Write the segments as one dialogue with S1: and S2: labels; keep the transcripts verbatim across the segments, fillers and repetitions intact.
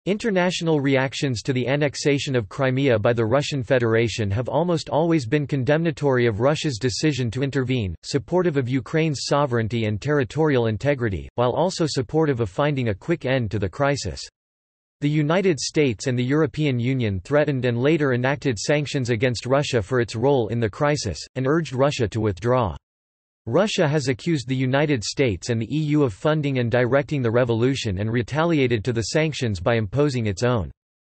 S1: International reactions to the annexation of Crimea by the Russian Federation have almost always been condemnatory of Russia's decision to intervene, supportive of Ukraine's sovereignty and territorial integrity, while also supportive of finding a quick end to the crisis. The United States and the European Union threatened and later enacted sanctions against Russia for its role in the crisis, and urged Russia to withdraw. Russia has accused the United States and the E U of funding and directing the revolution and retaliated to the sanctions by imposing its own.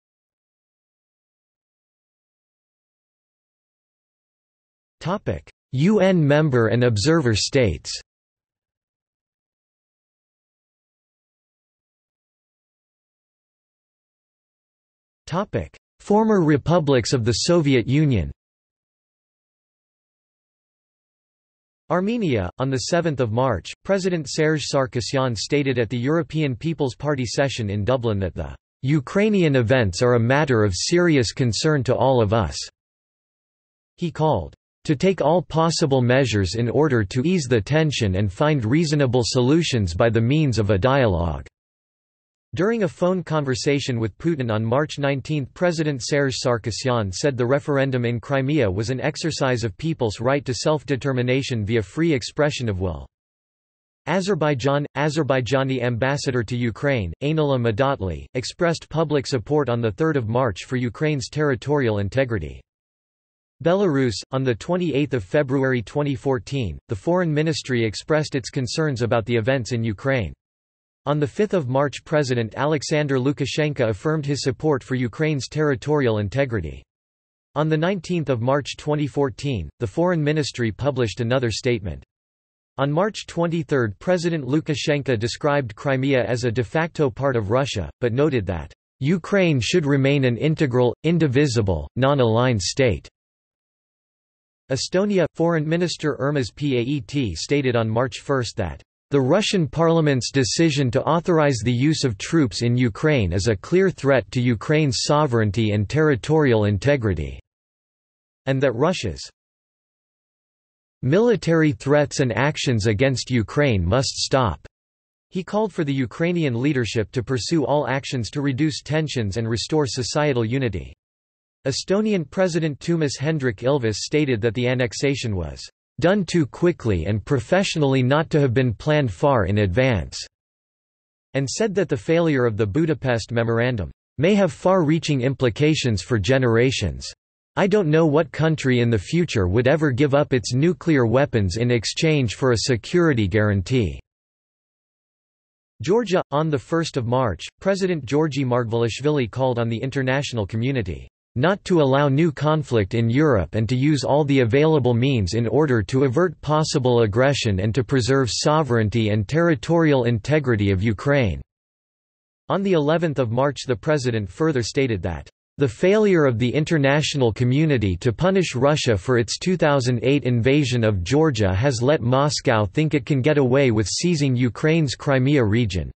S1: U N member and observer states. Former republics of the Soviet Union. Armenia. On the seventh of March, President Serge Sarkisyan stated at the European People's Party session in Dublin that the Ukrainian events are a matter of serious concern to all of us. He called to take all possible measures in order to ease the tension and find reasonable solutions by the means of a dialogue. During a phone conversation with Putin on March nineteenth, President Serge Sarkisyan said the referendum in Crimea was an exercise of people's right to self-determination via free expression of will. Azerbaijan – Azerbaijani ambassador to Ukraine, Ainullah Madatli, expressed public support on the third of March for Ukraine's territorial integrity. Belarus – On the twenty-eighth of February twenty fourteen, the Foreign Ministry expressed its concerns about the events in Ukraine. On the fifth of March, President Alexander Lukashenko affirmed his support for Ukraine's territorial integrity. On the nineteenth of March twenty fourteen, the Foreign Ministry published another statement. On March twenty-third, President Lukashenko described Crimea as a de facto part of Russia, but noted that, "Ukraine should remain an integral, indivisible, non-aligned state." Estonia – Foreign Minister Urmas Paet stated on March first that the Russian parliament's decision to authorize the use of troops in Ukraine is a clear threat to Ukraine's sovereignty and territorial integrity, and that Russia's military threats and actions against Ukraine must stop. He called for the Ukrainian leadership to pursue all actions to reduce tensions and restore societal unity. Estonian President Toomas Hendrik Ilves stated that the annexation was done too quickly and professionally not to have been planned far in advance, and said that the failure of the Budapest Memorandum may have far-reaching implications for generations. I don't know what country in the future would ever give up its nuclear weapons in exchange for a security guarantee. Georgia. On the first of March, President Georgi Margvelashvili called on the international community not to allow new conflict in Europe and to use all the available means in order to avert possible aggression and to preserve sovereignty and territorial integrity of Ukraine. On the eleventh of March, the president further stated that the failure of the international community to punish Russia for its two thousand eight invasion of Georgia has let Moscow think it can get away with seizing Ukraine's Crimea region.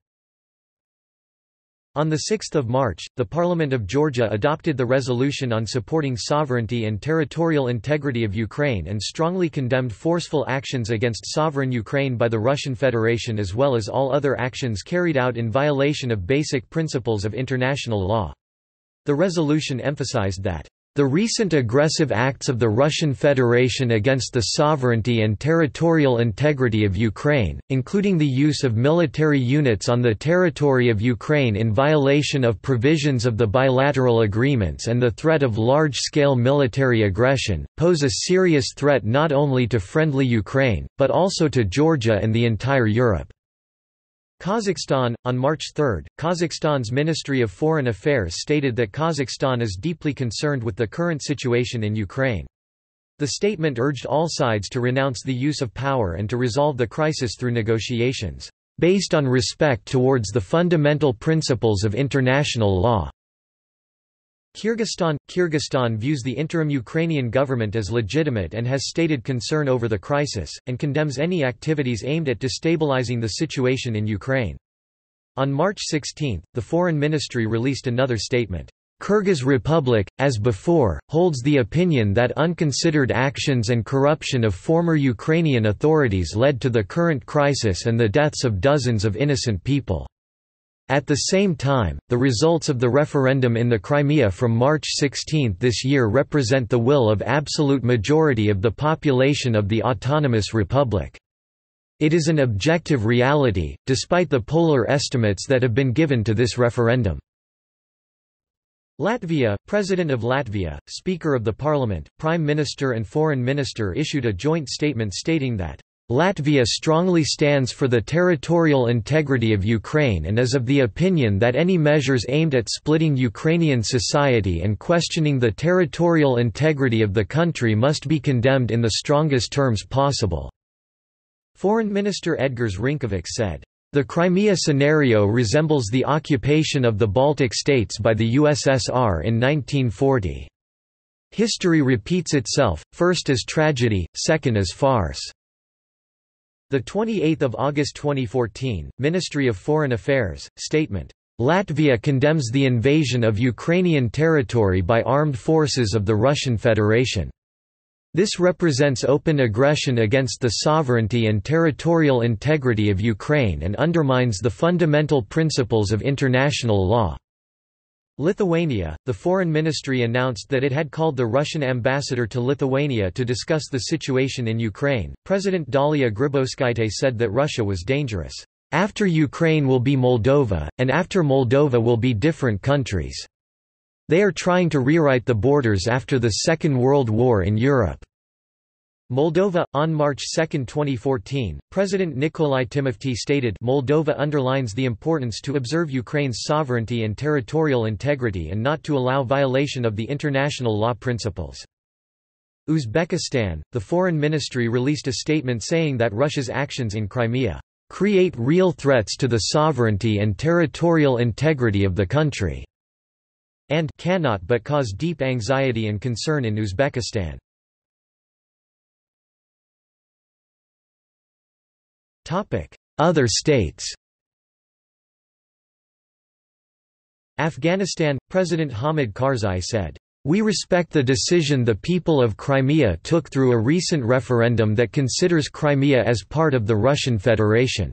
S1: On the sixth of March, the Parliament of Georgia adopted the resolution on supporting sovereignty and territorial integrity of Ukraine and strongly condemned forceful actions against sovereign Ukraine by the Russian Federation as well as all other actions carried out in violation of basic principles of international law. The resolution emphasized that the recent aggressive acts of the Russian Federation against the sovereignty and territorial integrity of Ukraine, including the use of military units on the territory of Ukraine in violation of provisions of the bilateral agreements and the threat of large-scale military aggression, pose a serious threat not only to friendly Ukraine, but also to Georgia and the entire Europe. Kazakhstan. On March third, Kazakhstan's Ministry of Foreign Affairs stated that Kazakhstan is deeply concerned with the current situation in Ukraine. The statement urged all sides to renounce the use of power and to resolve the crisis through negotiations, based on respect towards the fundamental principles of international law. Kyrgyzstan. Kyrgyzstan views the interim Ukrainian government as legitimate and has stated concern over the crisis, and condemns any activities aimed at destabilizing the situation in Ukraine. On March sixteenth, the Foreign Ministry released another statement. Kyrgyz Republic, as before, holds the opinion that unconsidered actions and corruption of former Ukrainian authorities led to the current crisis and the deaths of dozens of innocent people. At the same time, the results of the referendum in the Crimea from March sixteenth this year represent the will of absolute majority of the population of the autonomous republic. It is an objective reality, despite the polar estimates that have been given to this referendum. Latvia, President of Latvia, Speaker of the Parliament, Prime Minister and Foreign Minister issued a joint statement stating that Latvia strongly stands for the territorial integrity of Ukraine and is of the opinion that any measures aimed at splitting Ukrainian society and questioning the territorial integrity of the country must be condemned in the strongest terms possible." Foreign Minister Edgars Rinkevics said, "The Crimea scenario resembles the occupation of the Baltic states by the U S S R in nineteen forty. History repeats itself, first as tragedy, second as farce." The twenty-eighth of August twenty fourteen, Ministry of Foreign Affairs, statement, "Latvia condemns the invasion of Ukrainian territory by armed forces of the Russian Federation. This represents open aggression against the sovereignty and territorial integrity of Ukraine and undermines the fundamental principles of international law." Lithuania, the Foreign Ministry announced that it had called the Russian ambassador to Lithuania to discuss the situation in Ukraine. President Dalia Grybauskaitė said that Russia was dangerous. "After Ukraine will be Moldova, and after Moldova will be different countries. They are trying to rewrite the borders after the Second World War in Europe." Moldova. On March second twenty fourteen, President Nicolae Timofti stated, "Moldova underlines the importance to observe Ukraine's sovereignty and territorial integrity and not to allow violation of the international law principles." Uzbekistan, the Foreign Ministry released a statement saying that Russia's actions in Crimea create real threats to the sovereignty and territorial integrity of the country, and cannot but cause deep anxiety and concern in Uzbekistan. Other states. Afghanistan, President Hamid Karzai said, "We respect the decision the people of Crimea took through a recent referendum that considers Crimea as part of the Russian Federation."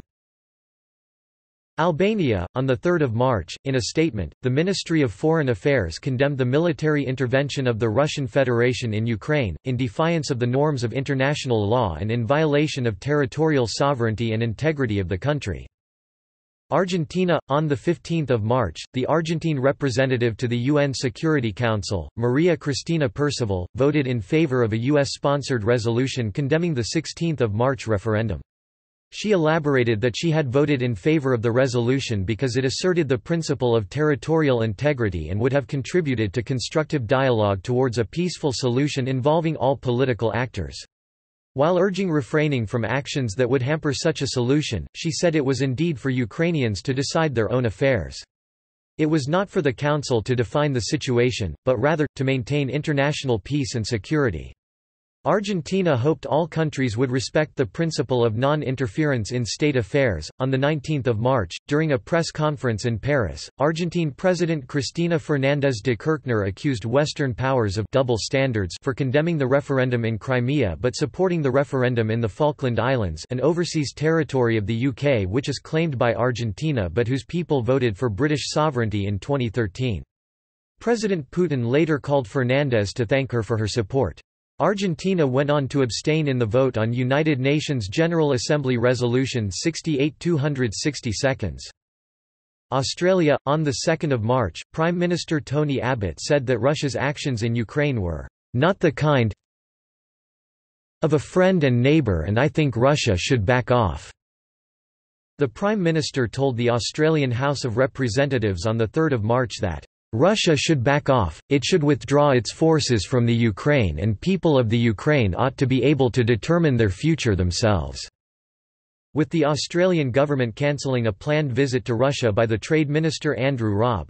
S1: Albania, on the third of March, in a statement, the Ministry of Foreign Affairs condemned the military intervention of the Russian Federation in Ukraine, in defiance of the norms of international law and in violation of territorial sovereignty and integrity of the country. Argentina, on the fifteenth of March, the Argentine representative to the U N Security Council, Maria Cristina Percival, voted in favor of a U S-sponsored resolution condemning the sixteenth of March referendum. She elaborated that she had voted in favor of the resolution because it asserted the principle of territorial integrity and would have contributed to constructive dialogue towards a peaceful solution involving all political actors. While urging refraining from actions that would hamper such a solution, she said it was indeed for Ukrainians to decide their own affairs. It was not for the Council to define the situation, but rather, to maintain international peace and security. Argentina hoped all countries would respect the principle of non-interference in state affairs. On the nineteenth of March, during a press conference in Paris, Argentine President Cristina Fernández de Kirchner accused Western powers of double standards for condemning the referendum in Crimea but supporting the referendum in the Falkland Islands, an overseas territory of the U K which is claimed by Argentina but whose people voted for British sovereignty in twenty thirteen. President Putin later called Fernández to thank her for her support. Argentina went on to abstain in the vote on United Nations General Assembly Resolution sixty-eight two hundred sixty seconds. Australia, on the second of March, Prime Minister Tony Abbott said that Russia's actions in Ukraine were not the kind of a friend and neighbour and I think Russia should back off. The Prime Minister told the Australian House of Representatives on the third of March that Russia should back off, it should withdraw its forces from the Ukraine and people of the Ukraine ought to be able to determine their future themselves." With the Australian government cancelling a planned visit to Russia by the Trade Minister Andrew Robb.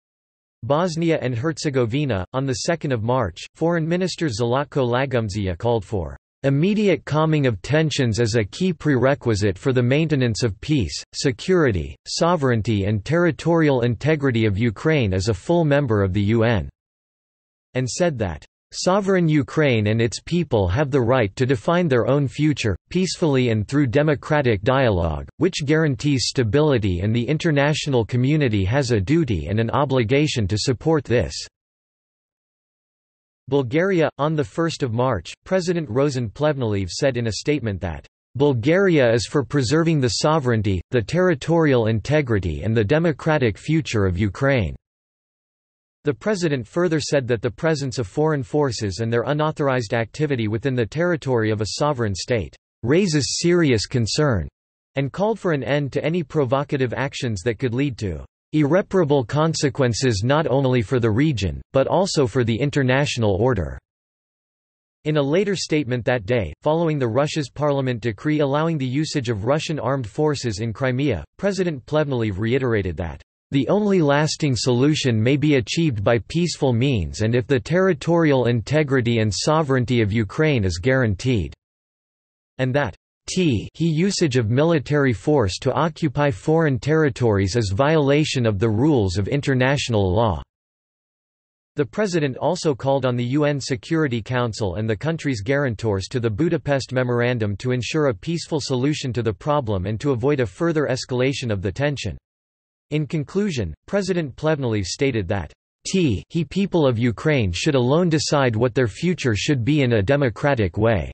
S1: Bosnia and Herzegovina, on the second of March, Foreign Minister Zlatko Lagumdzija called for immediate calming of tensions as a key prerequisite for the maintenance of peace, security, sovereignty and territorial integrity of Ukraine as a full member of the U N, and said that Sovereign Ukraine and its people have the right to define their own future, peacefully and through democratic dialogue, which guarantees stability, and the international community has a duty and an obligation to support this." Bulgaria. On the first of March, President Rosen Plevneliev said in a statement that, "Bulgaria is for preserving the sovereignty, the territorial integrity and the democratic future of Ukraine." The president further said that the presence of foreign forces and their unauthorized activity within the territory of a sovereign state raises serious concern, and called for an end to any provocative actions that could lead to irreparable consequences not only for the region, but also for the international order. In a later statement that day, following the Russia's parliament decree allowing the usage of Russian armed forces in Crimea, President Plevneliev reiterated that the only lasting solution may be achieved by peaceful means and if the territorial integrity and sovereignty of Ukraine is guaranteed, and that t he usage of military force to occupy foreign territories is violation of the rules of international law. The president also called on the U N Security Council and the country's guarantors to the Budapest Memorandum to ensure a peaceful solution to the problem and to avoid a further escalation of the tension. In conclusion, President Plevneliev stated that t he people of Ukraine should alone decide what their future should be in a democratic way.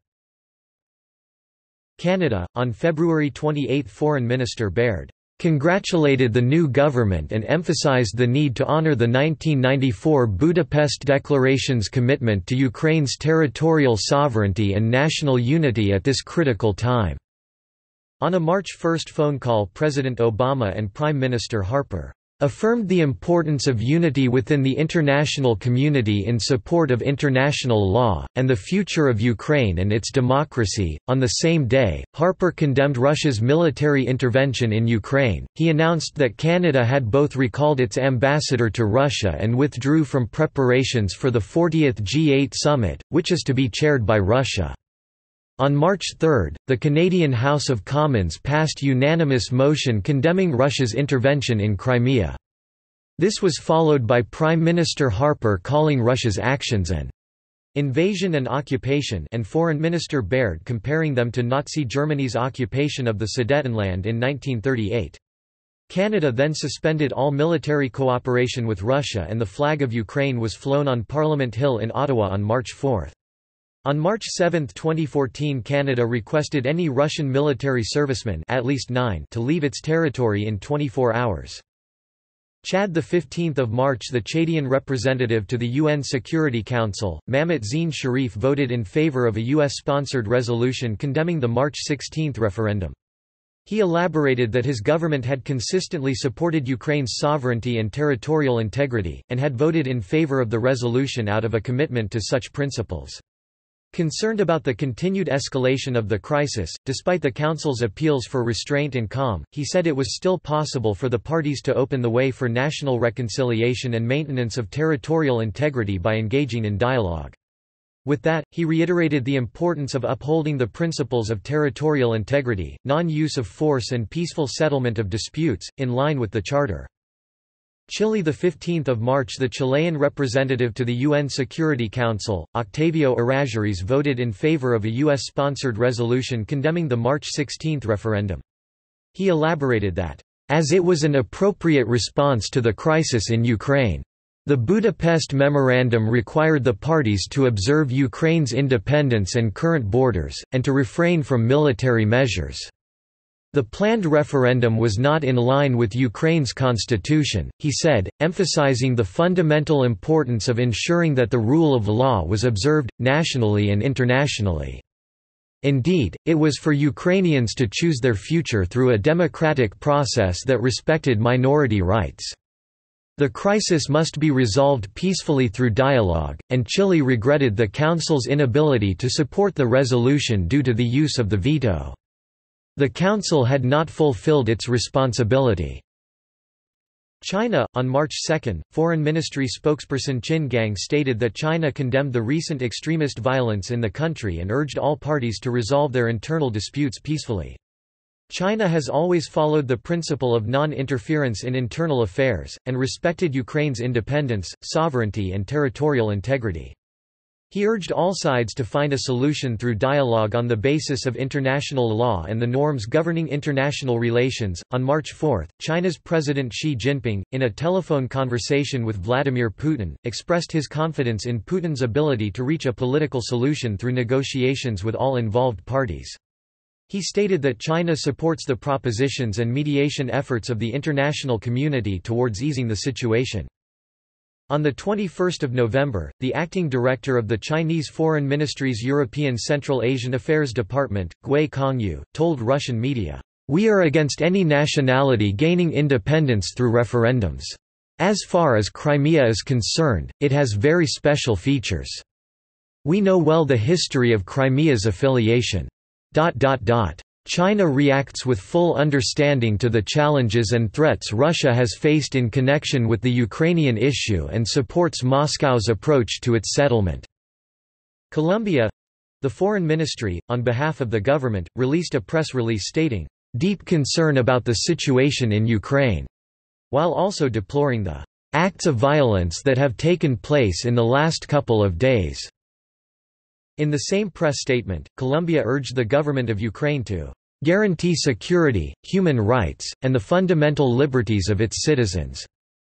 S1: Canada. On February twenty-eighth, Foreign Minister Baird congratulated the new government and emphasized the need to honor the nineteen ninety-four Budapest Declaration's commitment to Ukraine's territorial sovereignty and national unity at this critical time. On a March first phone call, President Obama and Prime Minister Harper affirmed the importance of unity within the international community in support of international law, and the future of Ukraine and its democracy. On the same day, Harper condemned Russia's military intervention in Ukraine. He announced that Canada had both recalled its ambassador to Russia and withdrew from preparations for the fortieth G eight summit, which is to be chaired by Russia. On March third, the Canadian House of Commons passed unanimous motion condemning Russia's intervention in Crimea. This was followed by Prime Minister Harper calling Russia's actions an invasion and occupation, and Foreign Minister Baird comparing them to Nazi Germany's occupation of the Sudetenland in nineteen thirty-eight. Canada then suspended all military cooperation with Russia, and the flag of Ukraine was flown on Parliament Hill in Ottawa on March fourth. On March seventh, twenty fourteen, Canada requested any Russian military servicemen, at least nine, to leave its territory in twenty-four hours. Chad. The fifteenth of March, the Chadian representative to the U N Security Council, Mamet Zine Sharif, voted in favor of a U S-sponsored resolution condemning the March sixteenth referendum. He elaborated that his government had consistently supported Ukraine's sovereignty and territorial integrity, and had voted in favor of the resolution out of a commitment to such principles. Concerned about the continued escalation of the crisis, despite the Council's appeals for restraint and calm, he said it was still possible for the parties to open the way for national reconciliation and maintenance of territorial integrity by engaging in dialogue. With that, he reiterated the importance of upholding the principles of territorial integrity, non-use of force and peaceful settlement of disputes, in line with the Charter. Chile. The fifteenth of March, the Chilean representative to the U N Security Council, Octavio Errázuriz, voted in favor of a U S-sponsored resolution condemning the March sixteenth referendum. He elaborated that, "as it was an appropriate response to the crisis in Ukraine. The Budapest Memorandum required the parties to observe Ukraine's independence and current borders, and to refrain from military measures. The planned referendum was not in line with Ukraine's constitution," he said, emphasizing the fundamental importance of ensuring that the rule of law was observed, nationally and internationally. Indeed, it was for Ukrainians to choose their future through a democratic process that respected minority rights. The crisis must be resolved peacefully through dialogue, and Chile regretted the Council's inability to support the resolution due to the use of the veto. The Council had not fulfilled its responsibility. China. On March second, Foreign Ministry spokesperson Qin Gang stated that China condemned the recent extremist violence in the country and urged all parties to resolve their internal disputes peacefully. China has always followed the principle of non-interference in internal affairs, and respected Ukraine's independence, sovereignty and territorial integrity. He urged all sides to find a solution through dialogue on the basis of international law and the norms governing international relations. On March fourth, China's President Xi Jinping, in a telephone conversation with Vladimir Putin, expressed his confidence in Putin's ability to reach a political solution through negotiations with all involved parties. He stated that China supports the propositions and mediation efforts of the international community towards easing the situation. On the twenty-first of November, the acting director of the Chinese Foreign Ministry's European Central Asian Affairs Department, Gui Congyu, told Russian media, "We are against any nationality gaining independence through referendums. As far as Crimea is concerned, it has very special features. We know well the history of Crimea's affiliation. China reacts with full understanding to the challenges and threats Russia has faced in connection with the Ukrainian issue and supports Moscow's approach to its settlement." Colombia, the foreign ministry, on behalf of the government, released a press release stating, "deep concern about the situation in Ukraine," while also deploring the acts of violence that have taken place in the last couple of days. In the same press statement, Colombia urged the government of Ukraine to guarantee security, human rights, and the fundamental liberties of its citizens.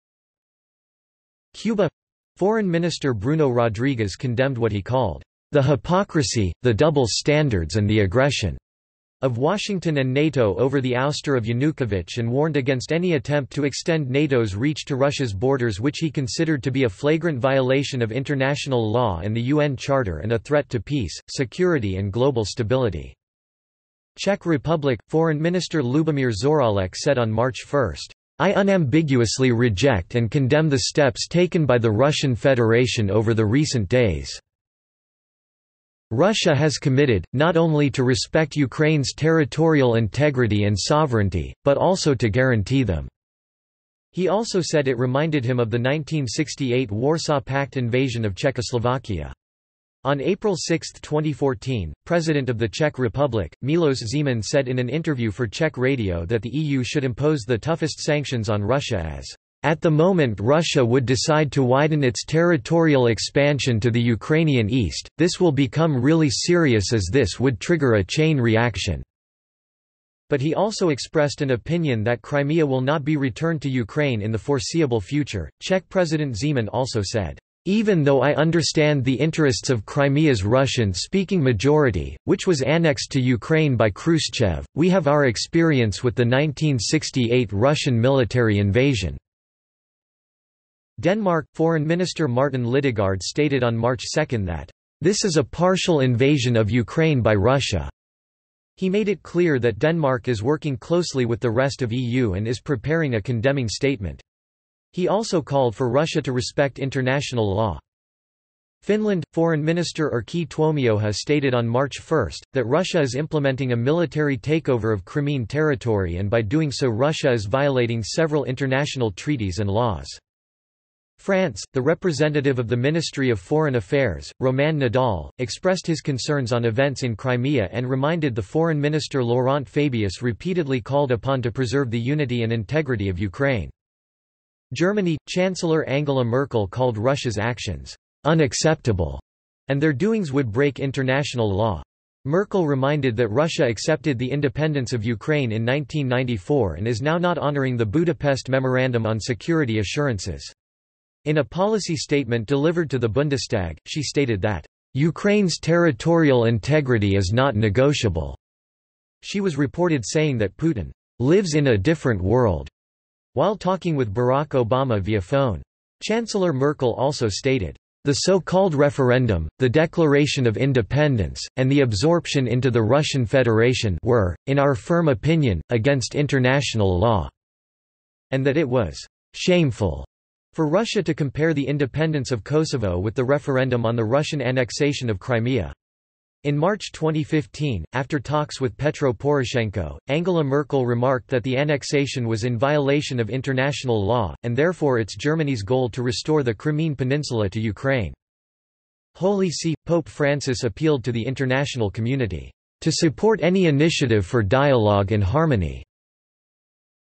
S1: Cuba, Foreign Minister Bruno Rodriguez condemned what he called the hypocrisy, the double standards and the aggression of Washington and NATO over the ouster of Yanukovych and warned against any attempt to extend NATO's reach to Russia's borders, which he considered to be a flagrant violation of international law and the U N Charter and a threat to peace, security and global stability. Czech Republic, Foreign Minister Lubomír Zaorálek said on March first, "I unambiguously reject and condemn the steps taken by the Russian Federation over the recent days. Russia has committed, not only to respect Ukraine's territorial integrity and sovereignty, but also to guarantee them." He also said it reminded him of the nineteen sixty-eight Warsaw Pact invasion of Czechoslovakia. On April sixth twenty fourteen, President of the Czech Republic, Miloš Zeman said in an interview for Czech radio that the E U should impose the toughest sanctions on Russia as at the moment Russia would decide to widen its territorial expansion to the Ukrainian east, this will become really serious as this would trigger a chain reaction. But he also expressed an opinion that Crimea will not be returned to Ukraine in the foreseeable future. Czech President Zeman also said, "Even though I understand the interests of Crimea's Russian-speaking majority, which was annexed to Ukraine by Khrushchev, we have our experience with the nineteen sixty-eight Russian military invasion." Denmark, Foreign Minister Martin Lidegaard stated on March second that, "This is a partial invasion of Ukraine by Russia." He made it clear that Denmark is working closely with the rest of E U and is preparing a condemning statement. He also called for Russia to respect international law. Finland, Foreign Minister Erkki Tuomioja stated on March first, that Russia is implementing a military takeover of Crimean territory and by doing so Russia is violating several international treaties and laws. France, the representative of the Ministry of Foreign Affairs, Romain Nadal, expressed his concerns on events in Crimea and reminded the Foreign Minister Laurent Fabius repeatedly called upon to preserve the unity and integrity of Ukraine. Germany, Chancellor Angela Merkel called Russia's actions unacceptable and their doings would break international law. Merkel reminded that Russia accepted the independence of Ukraine in nineteen ninety-four and is now not honoring the Budapest Memorandum on Security Assurances. In a policy statement delivered to the Bundestag, she stated that, "Ukraine's territorial integrity is not negotiable." She was reported saying that Putin lives in a different world while talking with Barack Obama via phone. Chancellor Merkel also stated, "The so-called referendum, the declaration of independence, and the absorption into the Russian Federation were, in our firm opinion, against international law," and that it was "shameful" for Russia to compare the independence of Kosovo with the referendum on the Russian annexation of Crimea. In March twenty fifteen, after talks with Petro Poroshenko, Angela Merkel remarked that the annexation was in violation of international law, and therefore it's Germany's goal to restore the Crimean Peninsula to Ukraine. Holy See, Pope Francis appealed to the international community, "to support any initiative for dialogue and harmony."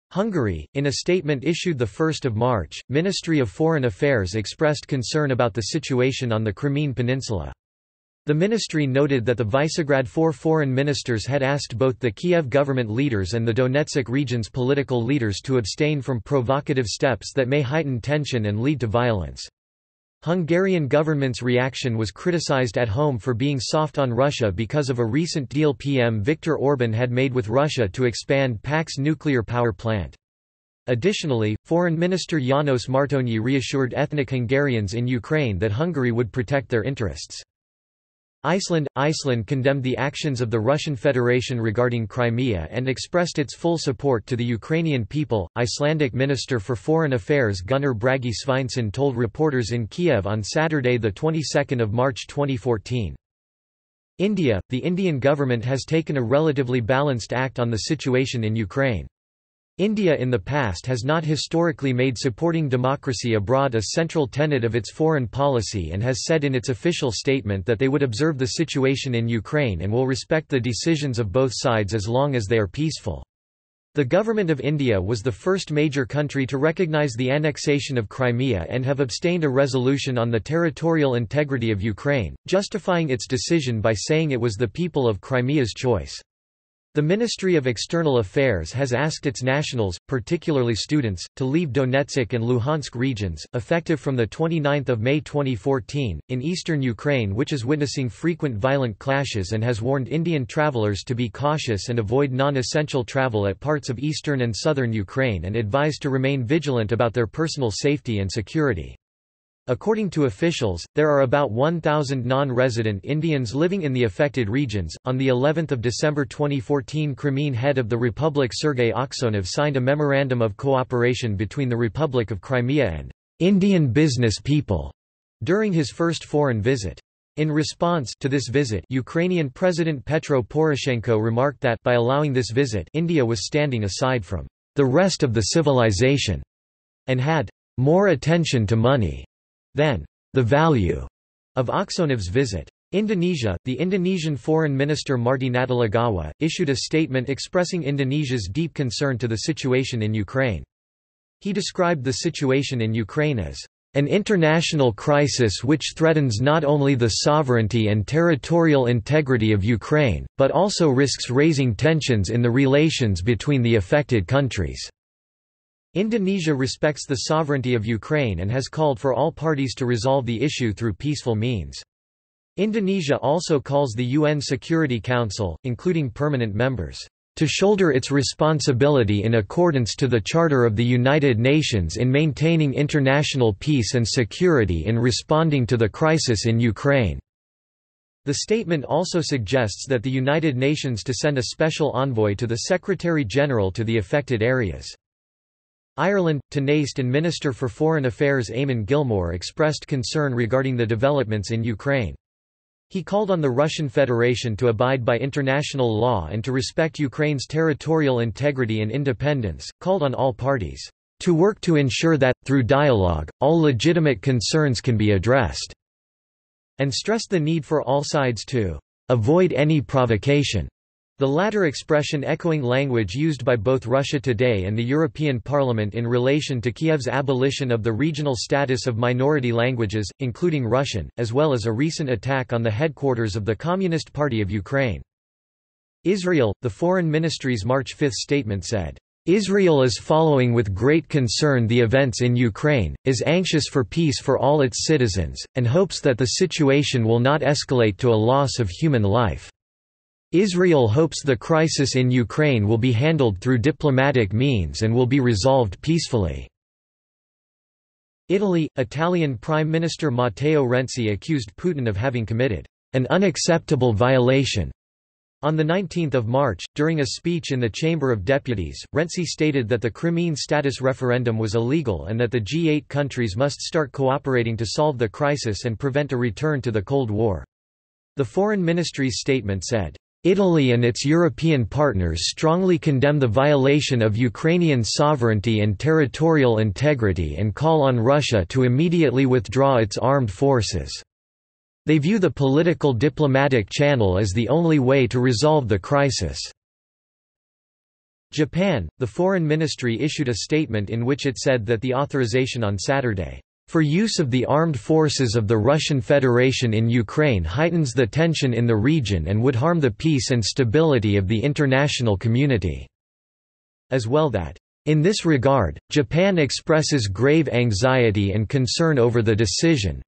S1: Hungary, in a statement issued the first of March, Ministry of Foreign Affairs expressed concern about the situation on the Crimean Peninsula. The ministry noted that the Visegrad Four foreign ministers had asked both the Kiev government leaders and the Donetsk region's political leaders to abstain from provocative steps that may heighten tension and lead to violence. Hungarian government's reaction was criticized at home for being soft on Russia because of a recent deal P M Viktor Orban had made with Russia to expand Pak's nuclear power plant. Additionally, Foreign Minister János Martonyi reassured ethnic Hungarians in Ukraine that Hungary would protect their interests. Iceland Iceland condemned the actions of the Russian Federation regarding Crimea and expressed its full support to the Ukrainian people. Icelandic Minister for Foreign Affairs Gunnar Bragi Sveinsson told reporters in Kiev on Saturday the twenty-second of March twenty fourteen. India The Indian government has taken a relatively balanced act on the situation in Ukraine. India in the past has not historically made supporting democracy abroad a central tenet of its foreign policy and has said in its official statement that they would observe the situation in Ukraine and will respect the decisions of both sides as long as they are peaceful. The Government of India was the first major country to recognize the annexation of Crimea and have abstained a resolution on the territorial integrity of Ukraine, justifying its decision by saying it was the people of Crimea's choice. The Ministry of External Affairs has asked its nationals, particularly students, to leave Donetsk and Luhansk regions, effective from the twenty-ninth of May twenty fourteen, in eastern Ukraine, which is witnessing frequent violent clashes, and has warned Indian travelers to be cautious and avoid non-essential travel at parts of eastern and southern Ukraine and advised to remain vigilant about their personal safety and security. According to officials, there are about one thousand non-resident Indians living in the affected regions. On the eleventh of December twenty fourteen, Crimean head of the Republic Sergei Aksyonov signed a memorandum of cooperation between the Republic of Crimea and Indian business people during his first foreign visit. In response to this visit, Ukrainian President Petro Poroshenko remarked that by allowing this visit, India was standing aside from the rest of the civilization and had more attention to money than the value of Aksyonov's visit. Indonesia The Indonesian Foreign Minister Marty Natalegawa issued a statement expressing Indonesia's deep concern to the situation in Ukraine. He described the situation in Ukraine as an international crisis which threatens not only the sovereignty and territorial integrity of Ukraine, but also risks raising tensions in the relations between the affected countries. Indonesia respects the sovereignty of Ukraine and has called for all parties to resolve the issue through peaceful means. Indonesia also calls the U N Security Council, including permanent members, to shoulder its responsibility in accordance to the Charter of the United Nations in maintaining international peace and security in responding to the crisis in Ukraine. The statement also suggests that the United Nations to send a special envoy to the Secretary-General to the affected areas. Ireland, Tánaiste and Minister for Foreign Affairs Eamon Gilmore expressed concern regarding the developments in Ukraine. He called on the Russian Federation to abide by international law and to respect Ukraine's territorial integrity and independence, called on all parties to work to ensure that, through dialogue, all legitimate concerns can be addressed, and stressed the need for all sides to avoid any provocation. The latter expression echoing language used by both Russia Today and the European Parliament in relation to Kiev's abolition of the regional status of minority languages, including Russian, as well as a recent attack on the headquarters of the Communist Party of Ukraine. Israel, the Foreign Ministry's March fifth statement said, "Israel is following with great concern the events in Ukraine, is anxious for peace for all its citizens, and hopes that the situation will not escalate to a loss of human life. Israel hopes the crisis in Ukraine will be handled through diplomatic means and will be resolved peacefully." Italy, Italian Prime Minister Matteo Renzi accused Putin of having committed an unacceptable violation. On the nineteenth of March, during a speech in the Chamber of Deputies, Renzi stated that the Crimean status referendum was illegal and that the G eight countries must start cooperating to solve the crisis and prevent a return to the Cold War. The Foreign Ministry's statement said, "Italy and its European partners strongly condemn the violation of Ukrainian sovereignty and territorial integrity and call on Russia to immediately withdraw its armed forces. They view the political diplomatic channel as the only way to resolve the crisis." Japan, the Foreign Ministry issued a statement in which it said that the authorization on Saturday for use of the armed forces of the Russian Federation in Ukraine heightens the tension in the region and would harm the peace and stability of the international community. As well that, in this regard, Japan expresses grave anxiety and concern over the decision.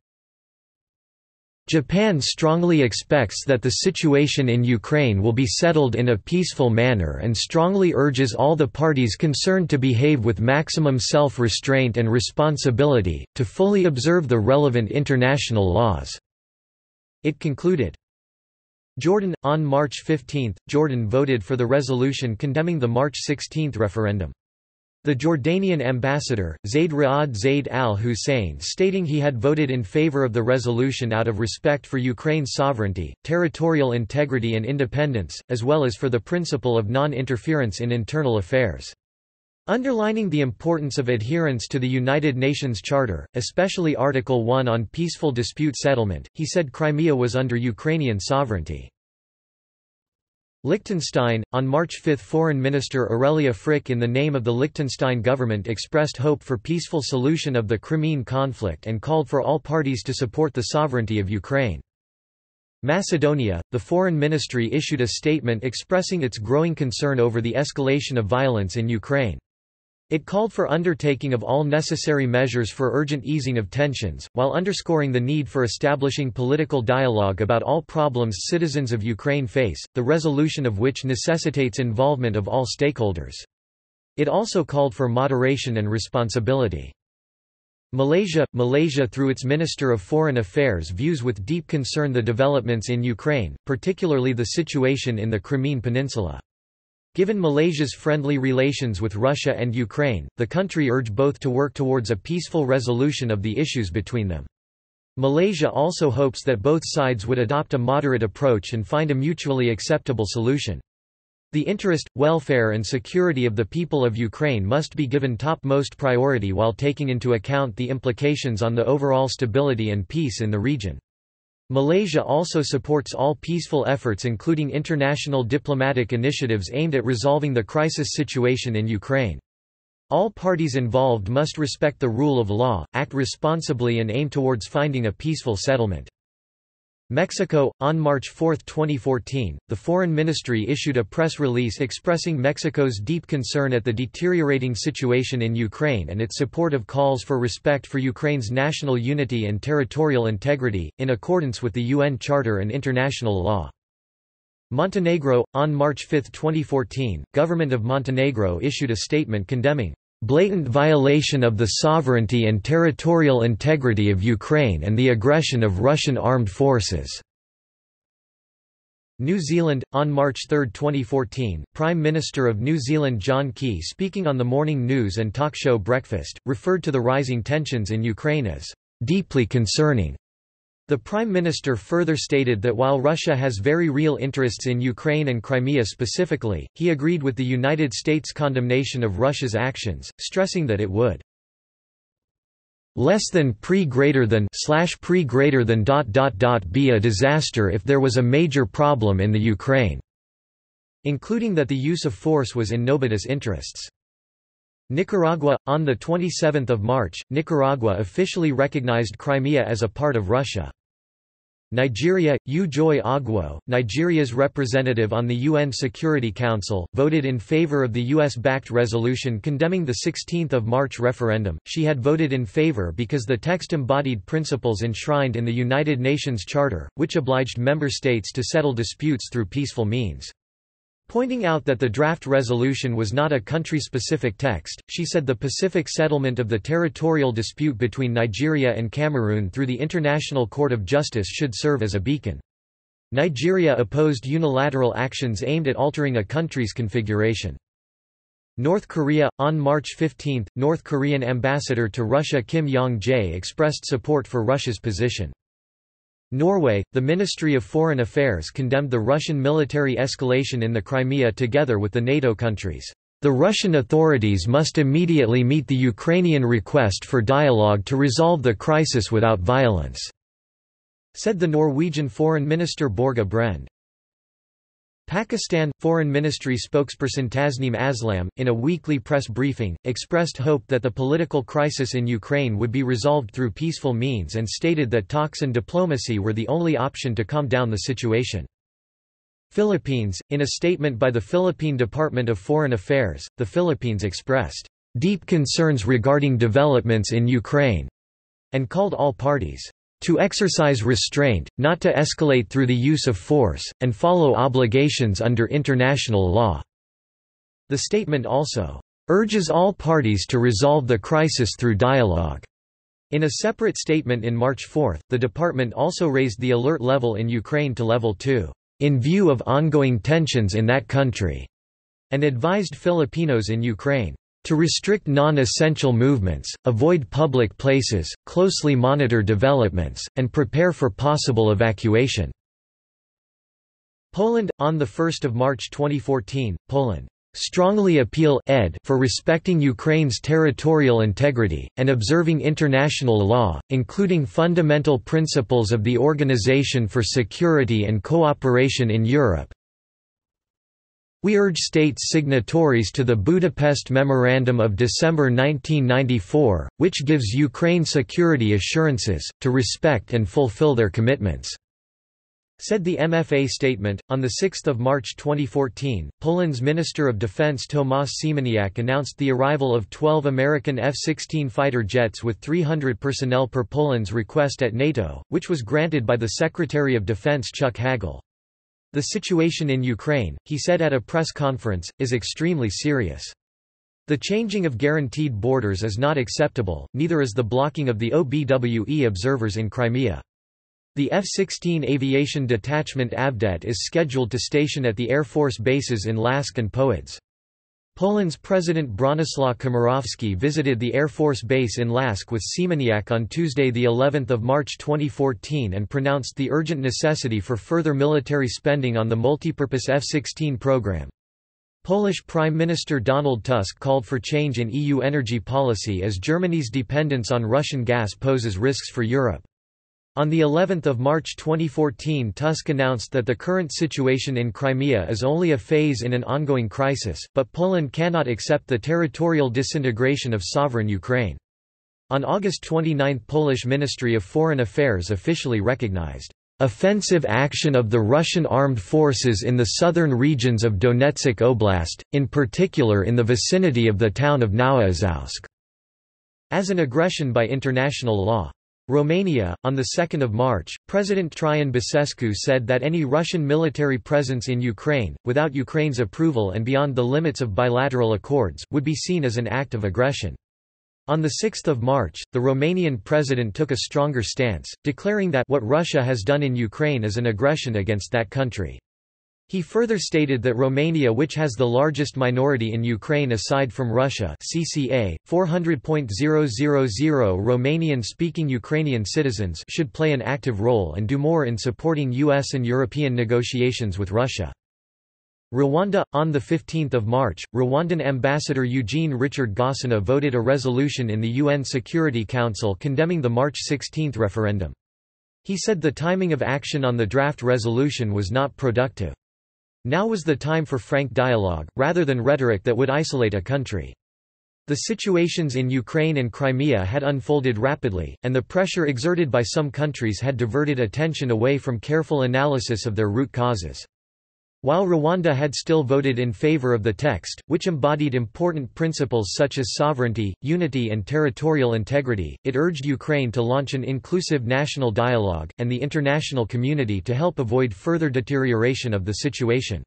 S1: Japan strongly expects that the situation in Ukraine will be settled in a peaceful manner and strongly urges all the parties concerned to behave with maximum self-restraint and responsibility, to fully observe the relevant international laws." It concluded. Jordan – On March fifteenth, Jordan voted for the resolution condemning the March sixteenth referendum. The Jordanian ambassador, Zayd Ra'ad Zayd al-Hussein, stating he had voted in favor of the resolution out of respect for Ukraine's sovereignty, territorial integrity and independence, as well as for the principle of non-interference in internal affairs. Underlining the importance of adherence to the United Nations Charter, especially Article one on peaceful dispute settlement, he said Crimea was under Ukrainian sovereignty. Liechtenstein – On March fifth, Foreign Minister Aurelia Frick in the name of the Liechtenstein government expressed hope for peaceful solution of the Crimean conflict and called for all parties to support the sovereignty of Ukraine. Macedonia – The Foreign Ministry issued a statement expressing its growing concern over the escalation of violence in Ukraine. It called for undertaking of all necessary measures for urgent easing of tensions, while underscoring the need for establishing political dialogue about all problems citizens of Ukraine face, the resolution of which necessitates involvement of all stakeholders. It also called for moderation and responsibility. Malaysia – Malaysia through its Minister of Foreign Affairs views with deep concern the developments in Ukraine, particularly the situation in the Crimean Peninsula. Given Malaysia's friendly relations with Russia and Ukraine, the country urged both to work towards a peaceful resolution of the issues between them. Malaysia also hopes that both sides would adopt a moderate approach and find a mutually acceptable solution. The interest, welfare and security of the people of Ukraine must be given topmost priority while taking into account the implications on the overall stability and peace in the region. Malaysia also supports all peaceful efforts including international diplomatic initiatives aimed at resolving the crisis situation in Ukraine. All parties involved must respect the rule of law, act responsibly and aim towards finding a peaceful settlement. Mexico – On March fourth twenty fourteen, the Foreign Ministry issued a press release expressing Mexico's deep concern at the deteriorating situation in Ukraine and its support of calls for respect for Ukraine's national unity and territorial integrity, in accordance with the U N Charter and international law. Montenegro – On March fifth twenty fourteen, Government of Montenegro issued a statement condemning blatant violation of the sovereignty and territorial integrity of Ukraine and the aggression of Russian armed forces. New Zealand – On March third twenty fourteen, Prime Minister of New Zealand John Key, speaking on the morning news and talk show Breakfast, referred to the rising tensions in Ukraine as deeply concerning. The Prime Minister further stated that while Russia has very real interests in Ukraine and Crimea specifically, he agreed with the United States' condemnation of Russia's actions, stressing that it would less than pre greater than slash pre greater than dot dot dot be a disaster if there was a major problem in the Ukraine, including that the use of force was in nobody's interests. Nicaragua – On the twenty-seventh of March, Nicaragua officially recognized Crimea as a part of Russia. Nigeria – Ujoy Agwo, Nigeria's representative on the U N Security Council, voted in favor of the U S-backed resolution condemning the sixteenth of March referendum. She had voted in favor because the text embodied principles enshrined in the United Nations Charter, which obliged member states to settle disputes through peaceful means. Pointing out that the draft resolution was not a country-specific text, she said the pacific settlement of the territorial dispute between Nigeria and Cameroon through the International Court of Justice should serve as a beacon. Nigeria opposed unilateral actions aimed at altering a country's configuration. North Korea – On March fifteenth, North Korean ambassador to Russia Kim Yong-jae expressed support for Russia's position. Norway – The Ministry of Foreign Affairs condemned the Russian military escalation in the Crimea together with the NATO countries. The Russian authorities must immediately meet the Ukrainian request for dialogue to resolve the crisis without violence, said the Norwegian Foreign Minister Borge Brende. Pakistan Foreign Ministry spokesperson Tasneem Aslam, in a weekly press briefing, expressed hope that the political crisis in Ukraine would be resolved through peaceful means and stated that talks and diplomacy were the only option to calm down the situation. Philippines In a statement by the Philippine Department of Foreign Affairs, the Philippines expressed deep concerns regarding developments in Ukraine and called all parties to exercise restraint, not to escalate through the use of force, and follow obligations under international law." The statement also urges all parties to resolve the crisis through dialogue. In a separate statement in March fourth, the department also raised the alert level in Ukraine to level two, in view of ongoing tensions in that country, and advised Filipinos in Ukraine to restrict non-essential movements, avoid public places, closely monitor developments, and prepare for possible evacuation. Poland On the first of March twenty fourteen, Poland strongly appeal ed for respecting Ukraine's territorial integrity, and observing international law, including fundamental principles of the Organization for Security and Cooperation in Europe. We urge states signatories to the Budapest Memorandum of December nineteen ninety-four, which gives Ukraine security assurances, to respect and fulfill their commitments," said the M F A statement. On the sixth of March twenty fourteen, Poland's Minister of Defense Tomasz Siemoniak announced the arrival of twelve American F sixteen fighter jets with three hundred personnel per Poland's request at NATO, which was granted by the Secretary of Defense Chuck Hagel. The situation in Ukraine, he said at a press conference, is extremely serious. The changing of guaranteed borders is not acceptable, neither is the blocking of the O B W E observers in Crimea. The F sixteen Aviation Detachment Avdet is scheduled to station at the Air Force bases in Lask and Poedzies. Poland's President Bronislaw Komorowski visited the Air Force Base in Lask with Siemoniak on Tuesday the eleventh of March twenty fourteen and pronounced the urgent necessity for further military spending on the multipurpose F sixteen program. Polish Prime Minister Donald Tusk called for change in E U energy policy as Germany's dependence on Russian gas poses risks for Europe. On the eleventh of March twenty fourteen, Tusk announced that the current situation in Crimea is only a phase in an ongoing crisis, but Poland cannot accept the territorial disintegration of sovereign Ukraine. On August twenty-ninth, Polish Ministry of Foreign Affairs officially recognized offensive action of the Russian armed forces in the southern regions of Donetsk Oblast, in particular in the vicinity of the town of Nowoazowsk, as an aggression by international law. Romania, on the second of March, President Traian Băsescu said that any Russian military presence in Ukraine, without Ukraine's approval and beyond the limits of bilateral accords, would be seen as an act of aggression. On the sixth of March, the Romanian president took a stronger stance, declaring that what Russia has done in Ukraine is an aggression against that country. He further stated that Romania, which has the largest minority in Ukraine aside from Russia, C C A, four hundred thousand Romanian-speaking Ukrainian citizens, should play an active role and do more in supporting U S and European negotiations with Russia. Rwanda on the fifteenth of March, Rwandan ambassador Eugene Richard Gasana voted a resolution in the U N Security Council condemning the March sixteenth referendum. He said the timing of action on the draft resolution was not productive. Now was the time for frank dialogue, rather than rhetoric that would isolate a country. The situations in Ukraine and Crimea had unfolded rapidly, and the pressure exerted by some countries had diverted attention away from careful analysis of their root causes. While Rwanda had still voted in favor of the text, which embodied important principles such as sovereignty, unity and territorial integrity, it urged Ukraine to launch an inclusive national dialogue, and the international community to help avoid further deterioration of the situation.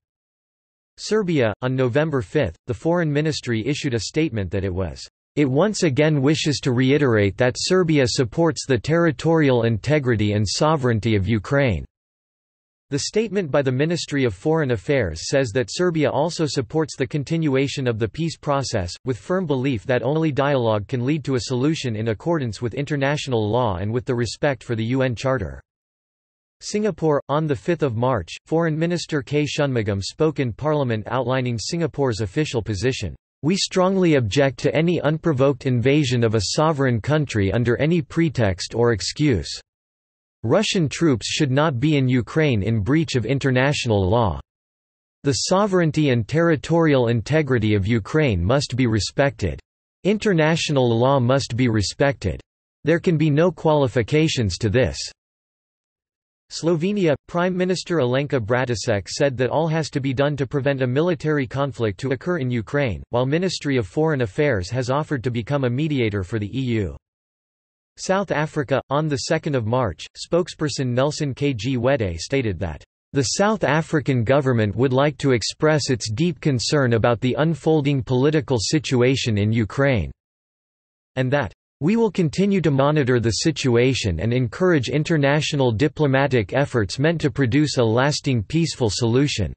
S1: Serbia, on November fifth, the Foreign Ministry issued a statement that it was, "It once again wishes to reiterate that Serbia supports the territorial integrity and sovereignty of Ukraine." The statement by the Ministry of Foreign Affairs says that Serbia also supports the continuation of the peace process, with firm belief that only dialogue can lead to a solution in accordance with international law and with the respect for the U N Charter. Singapore, on the fifth of March, Foreign Minister K. Shanmugam spoke in Parliament outlining Singapore's official position. "We strongly object to any unprovoked invasion of a sovereign country under any pretext or excuse. Russian troops should not be in Ukraine in breach of international law." The sovereignty and territorial integrity of Ukraine must be respected. International law must be respected. There can be no qualifications to this." Slovenia Prime Minister Alenka Bratušek said that all has to be done to prevent a military conflict to occur in Ukraine, while Ministry of Foreign Affairs has offered to become a mediator for the E U. South Africa on the second of March, spokesperson Nelson Kgwede stated that the South African government would like to express its deep concern about the unfolding political situation in Ukraine, and that we will continue to monitor the situation and encourage international diplomatic efforts meant to produce a lasting peaceful solution.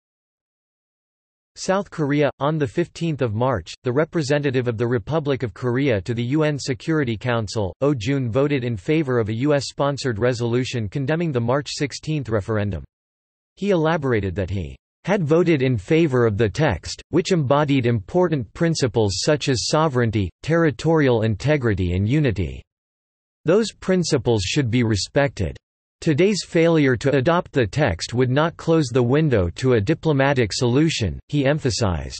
S1: South Korea on the fifteenth of March, the representative of the Republic of Korea to the U N Security Council, Oh Jun, voted in favor of a U S-sponsored resolution condemning the March sixteenth referendum. He elaborated that he had voted in favor of the text, which embodied important principles such as sovereignty, territorial integrity and unity. Those principles should be respected. Today's failure to adopt the text would not close the window to a diplomatic solution, he emphasized.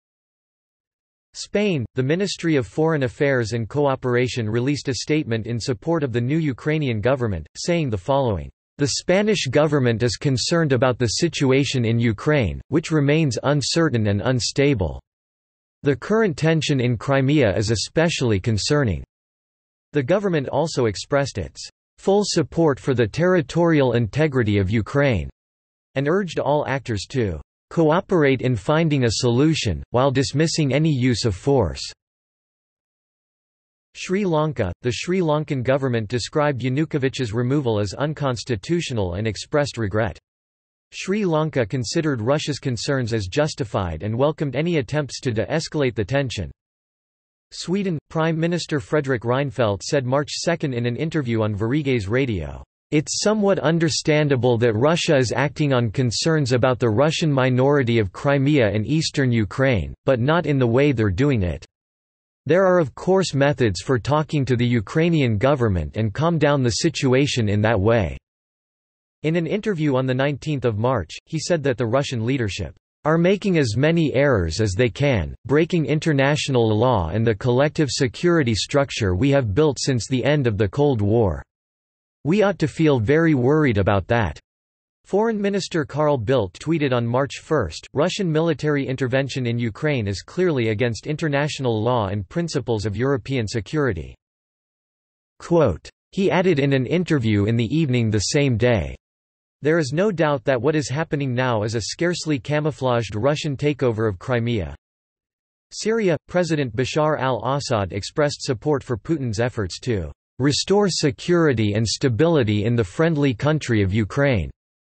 S1: Spain, the Ministry of Foreign Affairs and Cooperation released a statement in support of the new Ukrainian government, saying the following: "The Spanish government is concerned about the situation in Ukraine, which remains uncertain and unstable. The current tension in Crimea is especially concerning." The government also expressed its full support for the territorial integrity of Ukraine, and urged all actors to cooperate in finding a solution, while dismissing any use of force. Sri Lanka, the Sri Lankan government described Yanukovych's removal as unconstitutional and expressed regret. Sri Lanka considered Russia's concerns as justified and welcomed any attempts to de-escalate the tension. Sweden, Prime Minister Fredrik Reinfeldt said March second in an interview on Sveriges Radio, "It's somewhat understandable that Russia is acting on concerns about the Russian minority of Crimea and eastern Ukraine, but not in the way they're doing it. There are of course methods for talking to the Ukrainian government and calm down the situation in that way." In an interview on the nineteenth of March, he said that the Russian leadership are making as many errors as they can, breaking international law and the collective security structure we have built since the end of the Cold War. We ought to feel very worried about that. Foreign Minister Carl Bildt tweeted on March first, Russian military intervention in Ukraine is clearly against international law and principles of European security. Quote, he added in an interview in the evening the same day, "There is no doubt that what is happening now is a scarcely camouflaged Russian takeover of Crimea." Syria, President Bashar al-Assad expressed support for Putin's efforts to restore security and stability in the friendly country of Ukraine.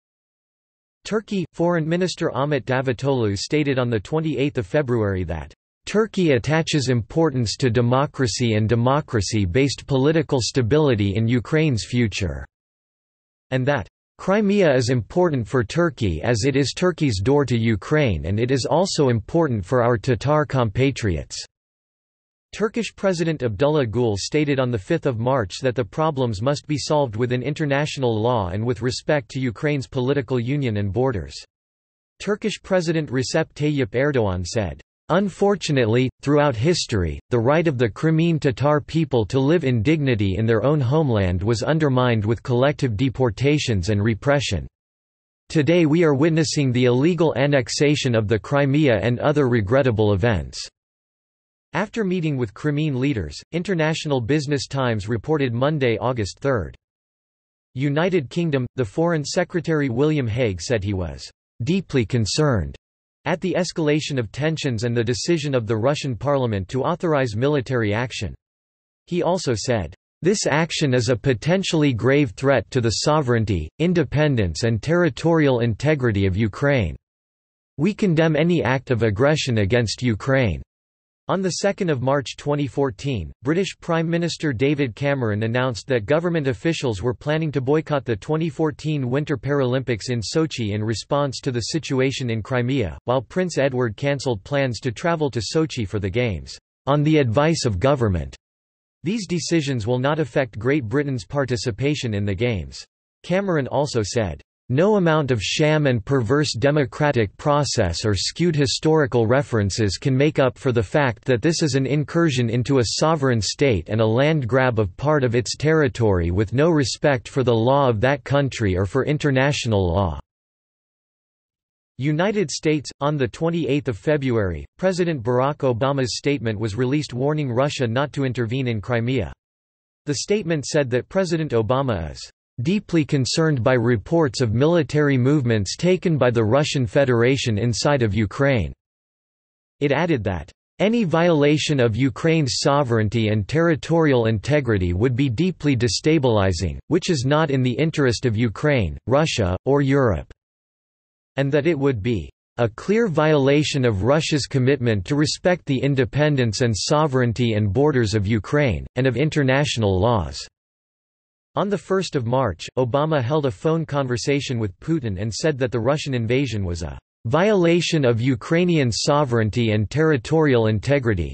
S1: Turkey, Foreign Minister Ahmet Davutoglu stated on the twenty-eighth of February that, "Turkey attaches importance to democracy and democracy-based political stability in Ukraine's future," and that, "Crimea is important for Turkey as it is Turkey's door to Ukraine and it is also important for our Tatar compatriots." Turkish President Abdullah Gül stated on the fifth of March that the problems must be solved within international law and with respect to Ukraine's political union and borders. Turkish President Recep Tayyip Erdoğan said, "Unfortunately, throughout history, the right of the Crimean Tatar people to live in dignity in their own homeland was undermined with collective deportations and repression. Today we are witnessing the illegal annexation of the Crimea and other regrettable events." After meeting with Crimean leaders, International Business Times reported Monday, August third. United Kingdom, the Foreign Secretary William Hague said he was deeply concerned at the escalation of tensions and the decision of the Russian parliament to authorize military action. He also said, "This action is a potentially grave threat to the sovereignty, independence and territorial integrity of Ukraine. We condemn any act of aggression against Ukraine." On the second of March twenty fourteen, British Prime Minister David Cameron announced that government officials were planning to boycott the twenty fourteen Winter Paralympics in Sochi in response to the situation in Crimea, while Prince Edward cancelled plans to travel to Sochi for the Games, on the advice of government. These decisions will not affect Great Britain's participation in the Games. Cameron also said, No amount of sham and perverse democratic process or skewed historical references can make up for the fact that this is an incursion into a sovereign state and a land grab of part of its territory with no respect for the law of that country or for international law." United States. On the twenty-eighth of February, President Barack Obama's statement was released warning Russia not to intervene in Crimea. The statement said that President Obama is deeply concerned by reports of military movements taken by the Russian Federation inside of Ukraine. It added that, "Any violation of Ukraine's sovereignty and territorial integrity would be deeply destabilizing, which is not in the interest of Ukraine, Russia, or Europe," and that it would be a clear violation of Russia's commitment to respect the independence and sovereignty and borders of Ukraine, and of international laws. On the first of March, Obama held a phone conversation with Putin and said that the Russian invasion was a violation of Ukrainian sovereignty and territorial integrity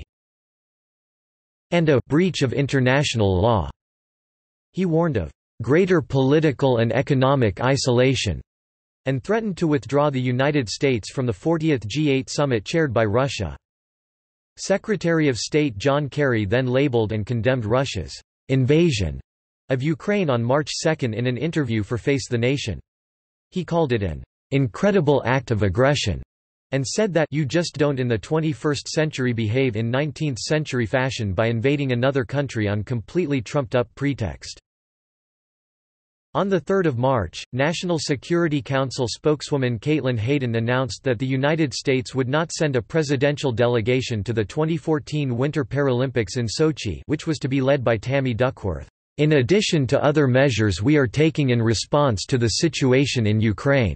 S1: and a breach of international law. He warned of greater political and economic isolation and threatened to withdraw the United States from the fortieth G eight summit chaired by Russia. Secretary of State John Kerry then labeled and condemned Russia's invasion of Ukraine on March second in an interview for Face the Nation. He called it an incredible act of aggression and said that you just don't in the twenty-first century behave in nineteenth century fashion by invading another country on completely trumped-up pretext. On the third of March, National Security Council spokeswoman Caitlin Hayden announced that the United States would not send a presidential delegation to the twenty fourteen Winter Paralympics in Sochi, which was to be led by Tammy Duckworth. "In addition to other measures we are taking in response to the situation in Ukraine."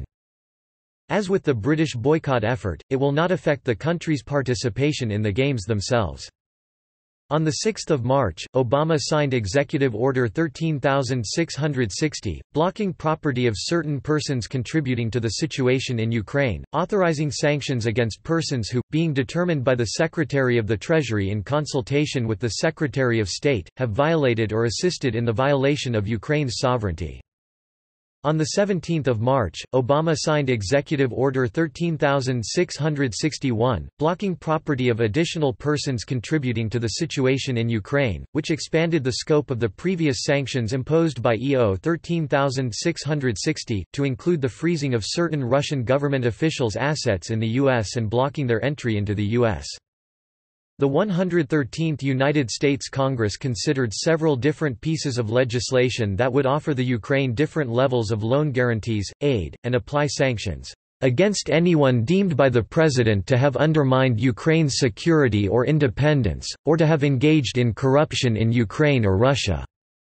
S1: As with the British boycott effort, it will not affect the country's participation in the Games themselves. On the sixth of March, Obama signed Executive Order thirteen thousand six hundred sixty, blocking property of certain persons contributing to the situation in Ukraine, authorizing sanctions against persons who, being determined by the Secretary of the Treasury in consultation with the Secretary of State, have violated or assisted in the violation of Ukraine's sovereignty. On the seventeenth of March, Obama signed Executive Order thirteen thousand six hundred sixty-one, blocking property of additional persons contributing to the situation in Ukraine, which expanded the scope of the previous sanctions imposed by E O thirteen thousand six hundred sixty, to include the freezing of certain Russian government officials' assets in the U S and blocking their entry into the U S The one hundred thirteenth United States Congress considered several different pieces of legislation that would offer the Ukraine different levels of loan guarantees, aid, and apply sanctions against anyone deemed by the President to have undermined Ukraine's security or independence, or to have engaged in corruption in Ukraine or Russia.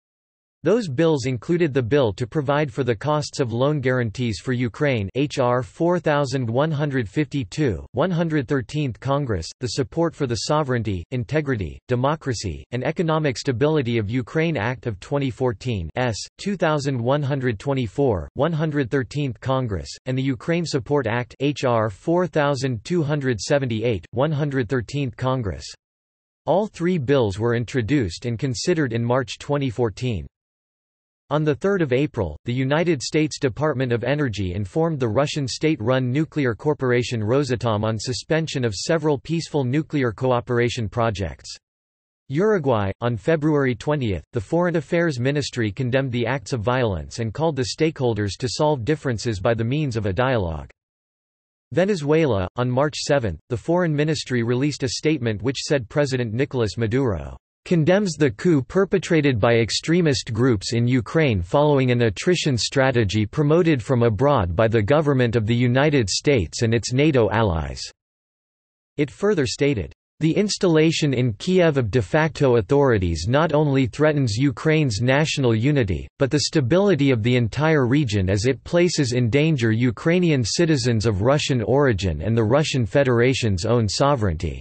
S1: Those bills included the bill to provide for the costs of loan guarantees for Ukraine H R four thousand one hundred fifty-two, one hundred thirteenth Congress, the Support for the Sovereignty, Integrity, Democracy, and Economic Stability of Ukraine Act of twenty fourteen S. two thousand one hundred twenty-four, one hundred thirteenth Congress, and the Ukraine Support Act H R four thousand two hundred seventy-eight, one hundred thirteenth Congress. All three bills were introduced and considered in March twenty fourteen. On the third of April, the United States Department of Energy informed the Russian state-run nuclear corporation Rosatom on suspension of several peaceful nuclear cooperation projects. Uruguay, on February twentieth, the Foreign Affairs Ministry condemned the acts of violence and called the stakeholders to solve differences by the means of a dialogue. Venezuela, on March seventh, the Foreign Ministry released a statement which said President Nicolas Maduro condemns the coup perpetrated by extremist groups in Ukraine following an attrition strategy promoted from abroad by the government of the United States and its NATO allies. It further stated, "The installation in Kiev of de facto authorities not only threatens Ukraine's national unity, but the stability of the entire region as it places in danger Ukrainian citizens of Russian origin and the Russian Federation's own sovereignty."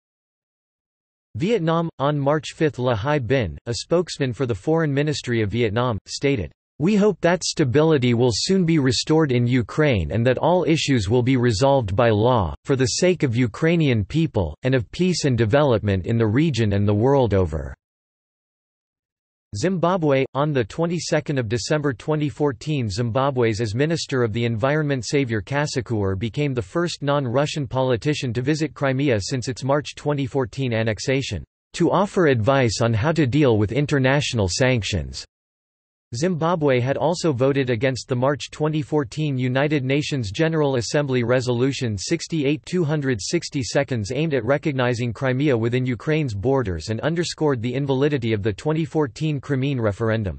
S1: Vietnam, on March fifth, La Hai Binh, a spokesman for the Foreign Ministry of Vietnam, stated, "We hope that stability will soon be restored in Ukraine and that all issues will be resolved by law, for the sake of Ukrainian people, and of peace and development in the region and the world over." Zimbabwe. On the twenty-second of December twenty fourteen, Zimbabwe's as Minister of the Environment Saviour Kasukuwere became the first non-Russian politician to visit Crimea since its March twenty fourteen annexation, to offer advice on how to deal with international sanctions. Zimbabwe had also voted against the March twenty fourteen United Nations General Assembly Resolution sixty-eight two hundred sixty aimed at recognizing Crimea within Ukraine's borders and underscored the invalidity of the twenty fourteen Crimean referendum.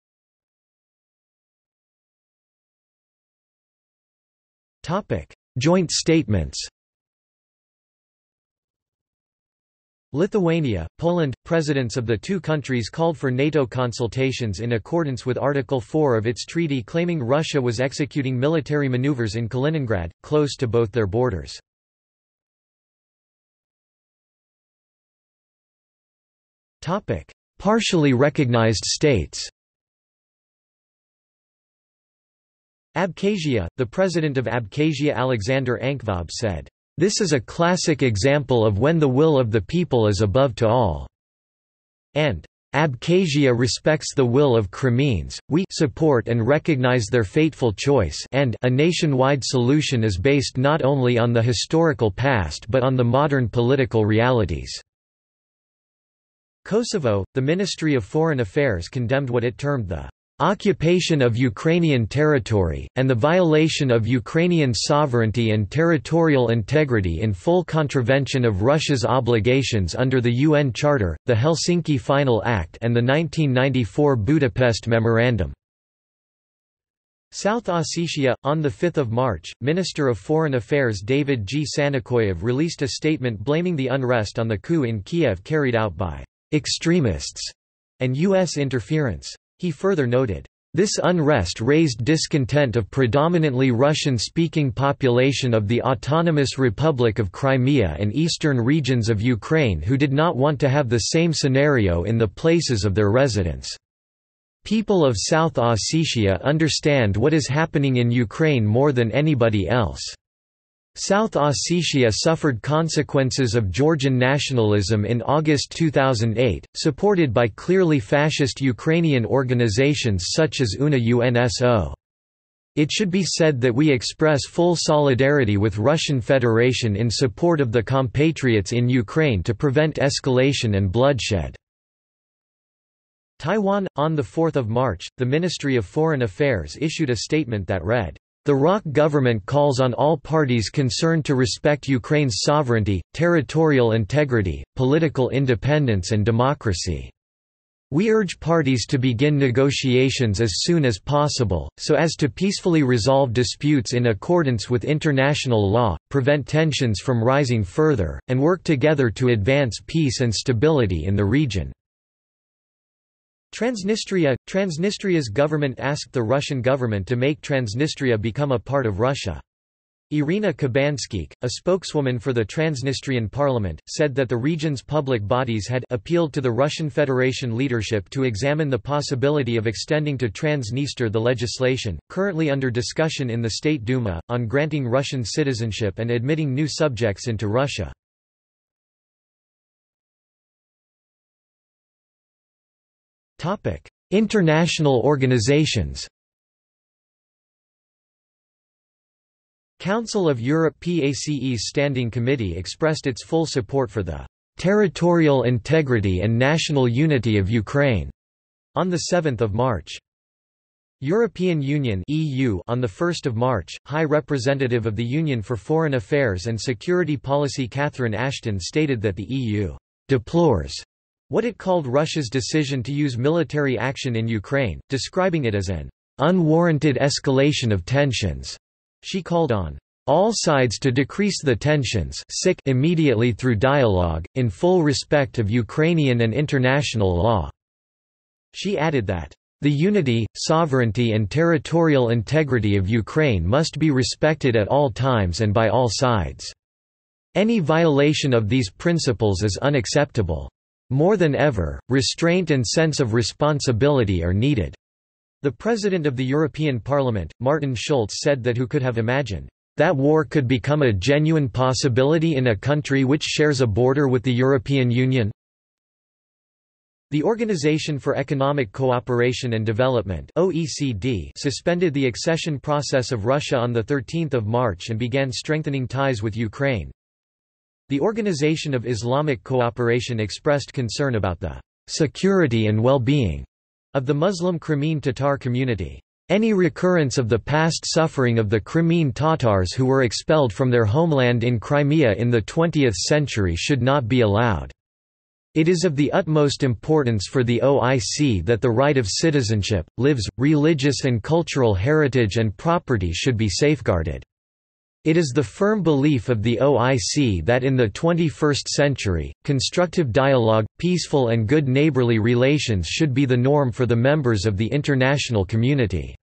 S1: Joint statements. Lithuania, Poland, presidents of the two countries called for NATO consultations in accordance with Article four of its treaty claiming Russia was executing military maneuvers in Kaliningrad, close to both their borders. Partially recognized states. Abkhazia, the president of Abkhazia Alexander Ankvab said, "This is a classic example of when the will of the people is above to all," and "Abkhazia respects the will of Crimeans, we support and recognize their fateful choice and a nationwide solution is based not only on the historical past but on the modern political realities." Kosovo, the Ministry of Foreign Affairs condemned what it termed the occupation of Ukrainian territory, and the violation of Ukrainian sovereignty and territorial integrity in full contravention of Russia's obligations under the U N Charter, the Helsinki Final Act and the nineteen ninety-four Budapest Memorandum. South Ossetia. On the fifth of March, Minister of Foreign Affairs David G. Sanikoyev released a statement blaming the unrest on the coup in Kiev carried out by extremists and U S interference. He further noted, "This unrest raised discontent of predominantly Russian-speaking population of the Autonomous Republic of Crimea and eastern regions of Ukraine who did not want to have the same scenario in the places of their residence. People of South Ossetia understand what is happening in Ukraine more than anybody else. South Ossetia suffered consequences of Georgian nationalism in August two thousand eight, supported by clearly fascist Ukrainian organizations such as U N A U N S O. It should be said that we express full solidarity with Russian Federation in support of the compatriots in Ukraine to prevent escalation and bloodshed." Taiwan. On the fourth of March, the Ministry of Foreign Affairs issued a statement that read, "The R O C government calls on all parties concerned to respect Ukraine's sovereignty, territorial integrity, political independence and democracy. We urge parties to begin negotiations as soon as possible, so as to peacefully resolve disputes in accordance with international law, prevent tensions from rising further, and work together to advance peace and stability in the region." Transnistria. Transnistria's government asked the Russian government to make Transnistria become a part of Russia. Irina Kabanskik, a spokeswoman for the Transnistrian parliament, said that the region's public bodies had appealed to the Russian Federation leadership to examine the possibility of extending to Transnistria the legislation, currently under discussion in the State Duma, on granting Russian citizenship and admitting new subjects into Russia. International organizations. Council of Europe PACE's Standing Committee expressed its full support for the territorial integrity and national unity of Ukraine on the seventh of March. European Union (E U) on the first of March, High Representative of the Union for Foreign Affairs and Security Policy Catherine Ashton stated that the E U deplores what it called Russia's decision to use military action in Ukraine, describing it as an unwarranted escalation of tensions. She called on all sides to decrease the tensions immediately through dialogue, in full respect of Ukrainian and international law. She added that the unity, sovereignty and territorial integrity of Ukraine must be respected at all times and by all sides. Any violation of these principles is unacceptable. More than ever, restraint and sense of responsibility are needed. The President of the European Parliament, Martin Schulz, said that who could have imagined that war could become a genuine possibility in a country which shares a border with the European Union? The Organization for Economic Cooperation and Development (O E C D) suspended the accession process of Russia on the thirteenth of March and began strengthening ties with Ukraine. The Organization of Islamic Cooperation expressed concern about the security and well-being of the Muslim Crimean Tatar community. Any recurrence of the past suffering of the Crimean Tatars who were expelled from their homeland in Crimea in the twentieth century should not be allowed. It is of the utmost importance for the O I C that the right of citizenship, lives, religious and cultural heritage and property should be safeguarded. It is the firm belief of the O I C that in the twenty-first century, constructive dialogue, peaceful and good neighborly relations should be the norm for the members of the international community.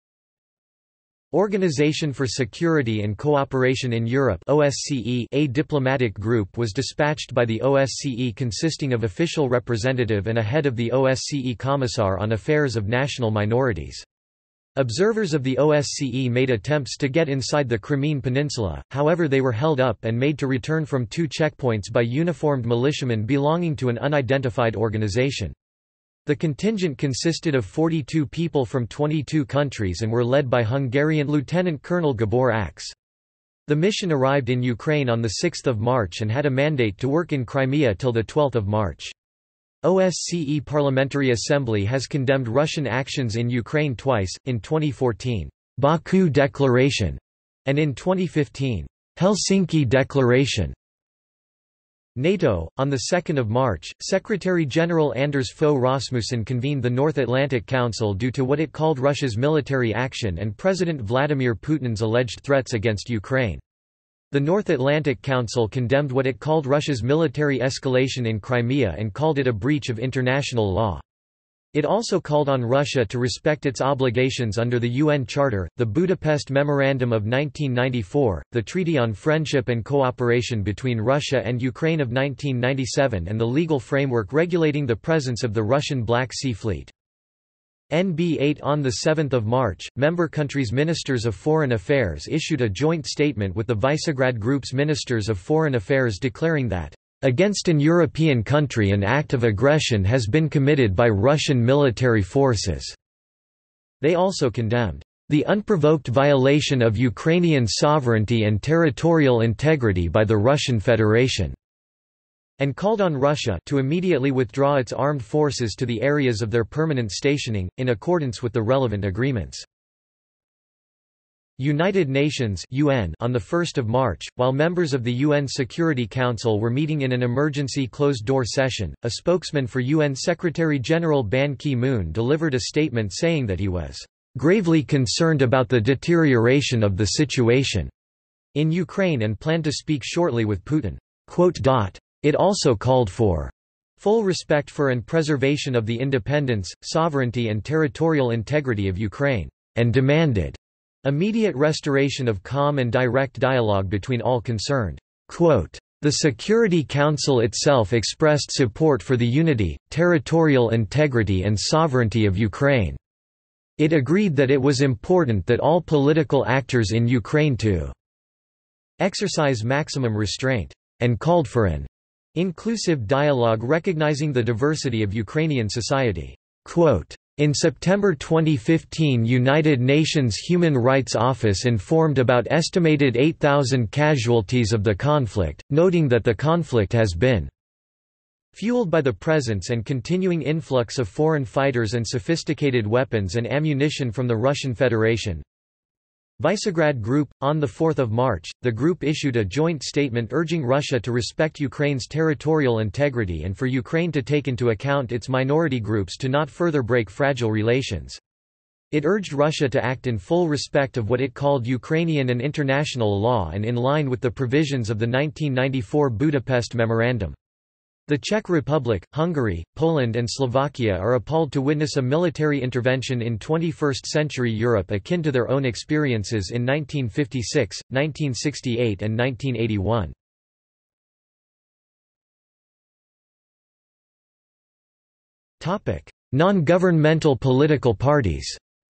S1: Organization for Security and Cooperation in Europe (O S C E), a diplomatic group was dispatched by the O S C E consisting of official representative and a head of the O S C E Commissar on Affairs of National Minorities. Observers of the O S C E made attempts to get inside the Crimean Peninsula, however they were held up and made to return from two checkpoints by uniformed militiamen belonging to an unidentified organization. The contingent consisted of forty-two people from twenty-two countries and were led by Hungarian Lieutenant Colonel Gabor Ax. The mission arrived in Ukraine on the sixth of March and had a mandate to work in Crimea till the twelfth of March. O S C E Parliamentary Assembly has condemned Russian actions in Ukraine twice, in twenty fourteen, Baku Declaration, and in twenty fifteen, Helsinki Declaration. NATO. On the second of March, Secretary-General Anders Fogh Rasmussen convened the North Atlantic Council due to what it called Russia's military action and President Vladimir Putin's alleged threats against Ukraine. The North Atlantic Council condemned what it called Russia's military escalation in Crimea and called it a breach of international law. It also called on Russia to respect its obligations under the U N Charter, the Budapest Memorandum of nineteen ninety-four, the Treaty on Friendship and Cooperation between Russia and Ukraine of nineteen ninety-seven and the legal framework regulating the presence of the Russian Black Sea Fleet. N B eight. On the seventh of March, member countries' Ministers of Foreign Affairs issued a joint statement with the Visegrad Group's Ministers of Foreign Affairs declaring that against an European country an act of aggression has been committed by Russian military forces. They also condemned the unprovoked violation of Ukrainian sovereignty and territorial integrity by the Russian Federation, and called on Russia to immediately withdraw its armed forces to the areas of their permanent stationing, in accordance with the relevant agreements. United Nations (U N) on the first of March, while members of the U N Security Council were meeting in an emergency closed-door session, a spokesman for U N Secretary-General Ban Ki-moon delivered a statement saying that he was "gravely concerned about the deterioration of the situation" in Ukraine and planned to speak shortly with Putin. It also called for full respect for and preservation of the independence, sovereignty and territorial integrity of Ukraine, and demanded immediate restoration of calm and direct dialogue between all concerned. Quote, "The Security Council itself expressed support for the unity, territorial integrity and sovereignty of Ukraine. It agreed that it was important that all political actors in Ukraine to exercise maximum restraint, and called for an inclusive dialogue recognizing the diversity of Ukrainian society." Quote, "In September twenty fifteen, United Nations Human Rights Office informed about estimated eight thousand casualties of the conflict, noting that the conflict has been fueled by the presence and continuing influx of foreign fighters and sophisticated weapons and ammunition from the Russian Federation." Visegrad Group. On the fourth of March, the group issued a joint statement urging Russia to respect Ukraine's territorial integrity and for Ukraine to take into account its minority groups to not further break fragile relations. It urged Russia to act in full respect of what it called Ukrainian and international law and in line with the provisions of the nineteen ninety-four Budapest Memorandum. The Czech Republic, Hungary, Poland and Slovakia are appalled to witness a military intervention in twenty-first century Europe akin to their own experiences in nineteen fifty-six, nineteen sixty-eight and nineteen eighty-one. Non-governmental political parties.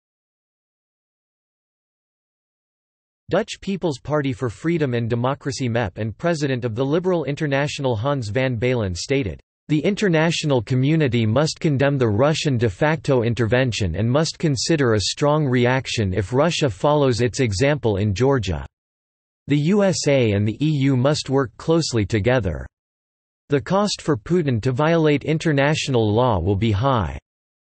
S1: Dutch People's Party for Freedom and Democracy M E P and president of the Liberal International Hans van Balen stated, The international community must condemn the Russian de facto intervention and must consider a strong reaction if Russia follows its example in Georgia. The U S A and the E U must work closely together. The cost for Putin to violate international law will be high.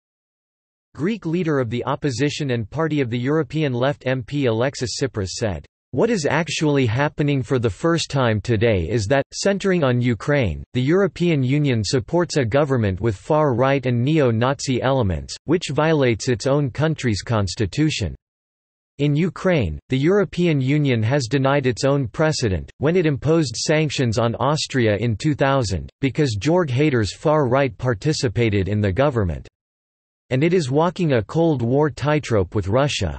S1: Greek leader of the opposition and Party of the European Left M P Alexis Tsipras said, "What is actually happening for the first time today is that, centering on Ukraine, the European Union supports a government with far-right and neo-Nazi elements, which violates its own country's constitution. In Ukraine, the European Union has denied its own precedent, when it imposed sanctions on Austria in two thousand, because Jörg Haider's far-right participated in the government. And it is walking a Cold War tightrope with Russia."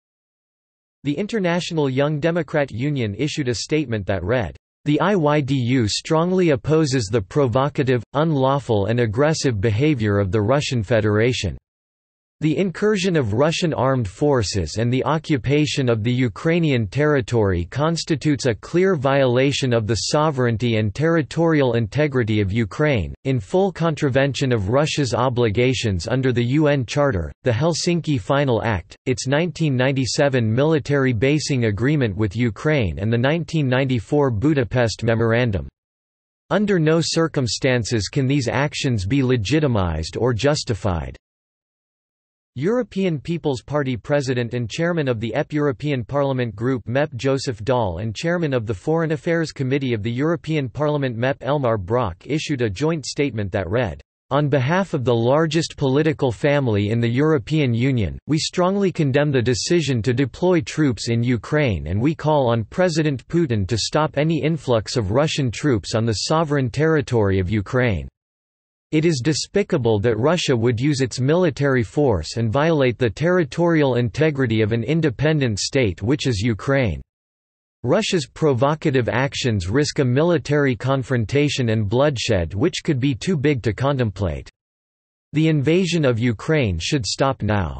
S1: The International Young Democrat Union issued a statement that read, "The I Y D U strongly opposes the provocative, unlawful and aggressive behavior of the Russian Federation. The incursion of Russian armed forces and the occupation of the Ukrainian territory constitutes a clear violation of the sovereignty and territorial integrity of Ukraine, in full contravention of Russia's obligations under the U N Charter, the Helsinki Final Act, its nineteen ninety-seven military basing agreement with Ukraine and the nineteen ninety-four Budapest Memorandum. Under no circumstances can these actions be legitimized or justified." European People's Party President and Chairman of the E P European Parliament Group M E P Joseph Daul and Chairman of the Foreign Affairs Committee of the European Parliament M E P Elmar Brok issued a joint statement that read, "On behalf of the largest political family in the European Union, we strongly condemn the decision to deploy troops in Ukraine and we call on President Putin to stop any influx of Russian troops on the sovereign territory of Ukraine. It is despicable that Russia would use its military force and violate the territorial integrity of an independent state which is Ukraine. Russia's provocative actions risk a military confrontation and bloodshed which could be too big to contemplate. The invasion of Ukraine should stop now."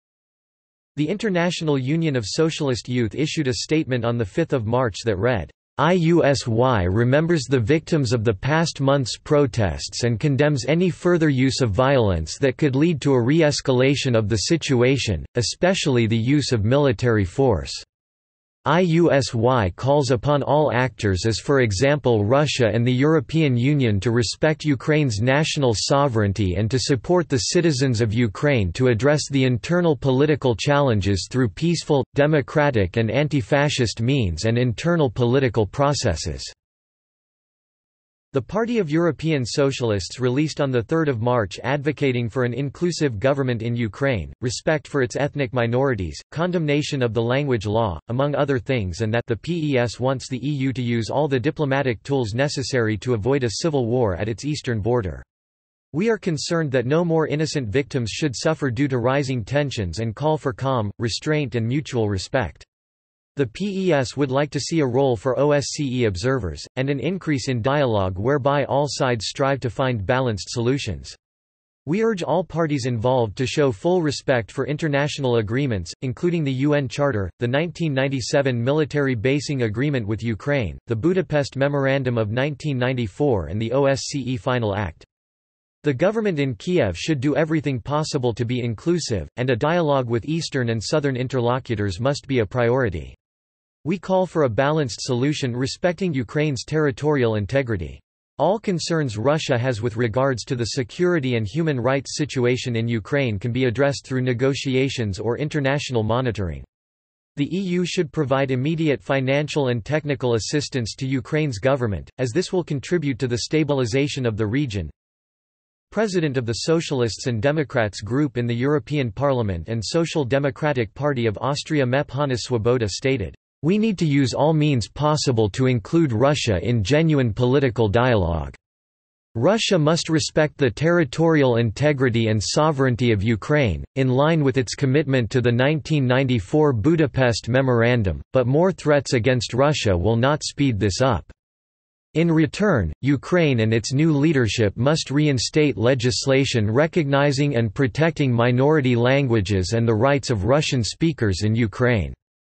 S1: The International Union of Socialist Youth issued a statement on the fifth of March that read, "I U S Y remembers the victims of the past month's protests and condemns any further use of violence that could lead to a re-escalation of the situation, especially the use of military force. I U S Y calls upon all actors as for example Russia and the European Union to respect Ukraine's national sovereignty and to support the citizens of Ukraine to address the internal political challenges through peaceful, democratic and anti-fascist means and internal political processes." The Party of European Socialists released on the third of March advocating for an inclusive government in Ukraine, respect for its ethnic minorities, condemnation of the language law, among other things, and that the P E S wants the E U to use all the diplomatic tools necessary to avoid a civil war at its eastern border. "We are concerned that no more innocent victims should suffer due to rising tensions and call for calm, restraint and mutual respect. The P E S would like to see a role for O S C E observers, and an increase in dialogue whereby all sides strive to find balanced solutions. We urge all parties involved to show full respect for international agreements, including the U N Charter, the nineteen ninety-seven military basing agreement with Ukraine, the Budapest Memorandum of nineteen ninety-four and the O S C E Final Act. The government in Kiev should do everything possible to be inclusive, and a dialogue with eastern and southern interlocutors must be a priority. We call for a balanced solution respecting Ukraine's territorial integrity. All concerns Russia has with regards to the security and human rights situation in Ukraine can be addressed through negotiations or international monitoring. The E U should provide immediate financial and technical assistance to Ukraine's government, as this will contribute to the stabilization of the region." President of the Socialists and Democrats Group in the European Parliament and Social Democratic Party of Austria M E P Hannes Swoboda stated, "We need to use all means possible to include Russia in genuine political dialogue. Russia must respect the territorial integrity and sovereignty of Ukraine, in line with its commitment to the nineteen ninety-four Budapest Memorandum, but more threats against Russia will not speed this up. In return, Ukraine and its new leadership must reinstate legislation recognizing and protecting minority languages and the rights of Russian speakers in Ukraine.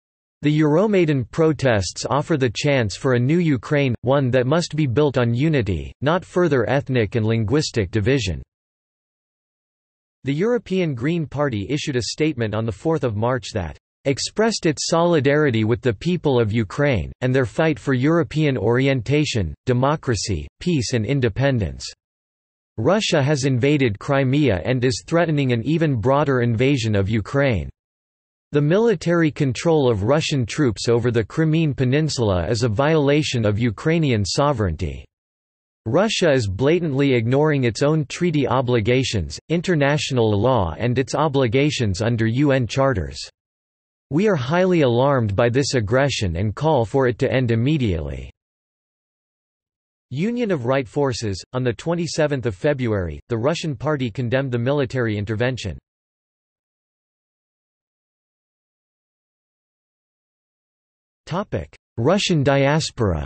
S1: The Euromaidan protests offer the chance for a new Ukraine, one that must be built on unity, not further ethnic and linguistic division." The European Green Party issued a statement on the fourth of March that expressed its solidarity with the people of Ukraine, and their fight for European orientation, democracy, peace and independence. Russia has invaded Crimea and is threatening an even broader invasion of Ukraine. The military control of Russian troops over the Crimean Peninsula is a violation of Ukrainian sovereignty. Russia is blatantly ignoring its own treaty obligations, international law and its obligations under U N charters. We are highly alarmed by this aggression and call for it to end immediately. Union of Right Forces. On the twenty-seventh of February, the Russian party condemned the military intervention. Topic: Russian diaspora.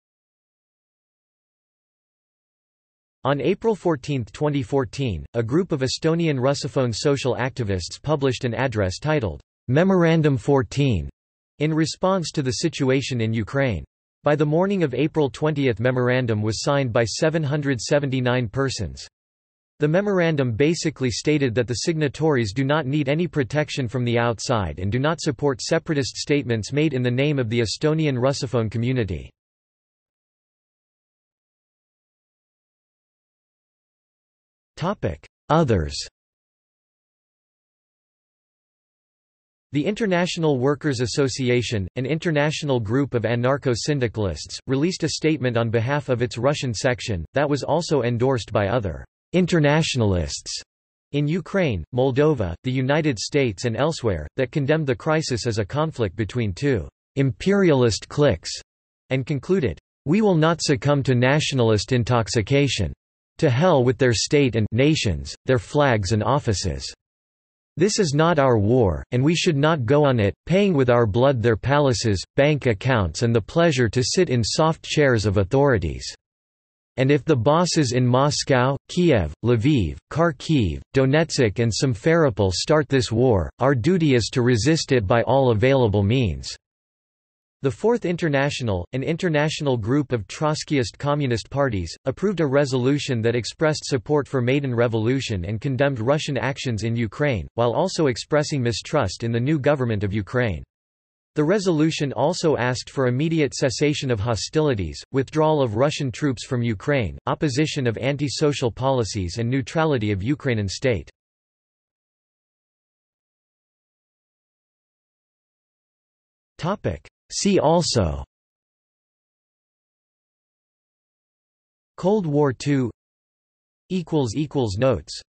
S1: On April fourteenth twenty fourteen, a group of Estonian Russophone social activists published an address titled Memorandum fourteen in response to the situation in Ukraine. By the morning of April twentieth, memorandum was signed by seven hundred seventy-nine persons. The memorandum basically stated that the signatories do not need any protection from the outside and do not support separatist statements made in the name of the Estonian Russophone community. Others. The International Workers' Association, an international group of anarcho-syndicalists, released a statement on behalf of its Russian section, that was also endorsed by other internationalists in Ukraine, Moldova, the United States and elsewhere, that condemned the crisis as a conflict between two imperialist cliques, and concluded, "We will not succumb to nationalist intoxication. To hell with their state and nations, their flags and offices. This is not our war, and we should not go on it, paying with our blood their palaces, bank accounts and the pleasure to sit in soft chairs of authorities. And if the bosses in Moscow, Kiev, Lviv, Kharkiv, Donetsk and Simferopol start this war, our duty is to resist it by all available means." The Fourth International, an international group of Trotskyist communist parties, approved a resolution that expressed support for Maidan Revolution and condemned Russian actions in Ukraine, while also expressing mistrust in the new government of Ukraine. The resolution also asked for immediate cessation of hostilities, withdrawal of Russian troops from Ukraine, opposition of anti-social policies and neutrality of Ukrainian state. See also: Cold War two. Notes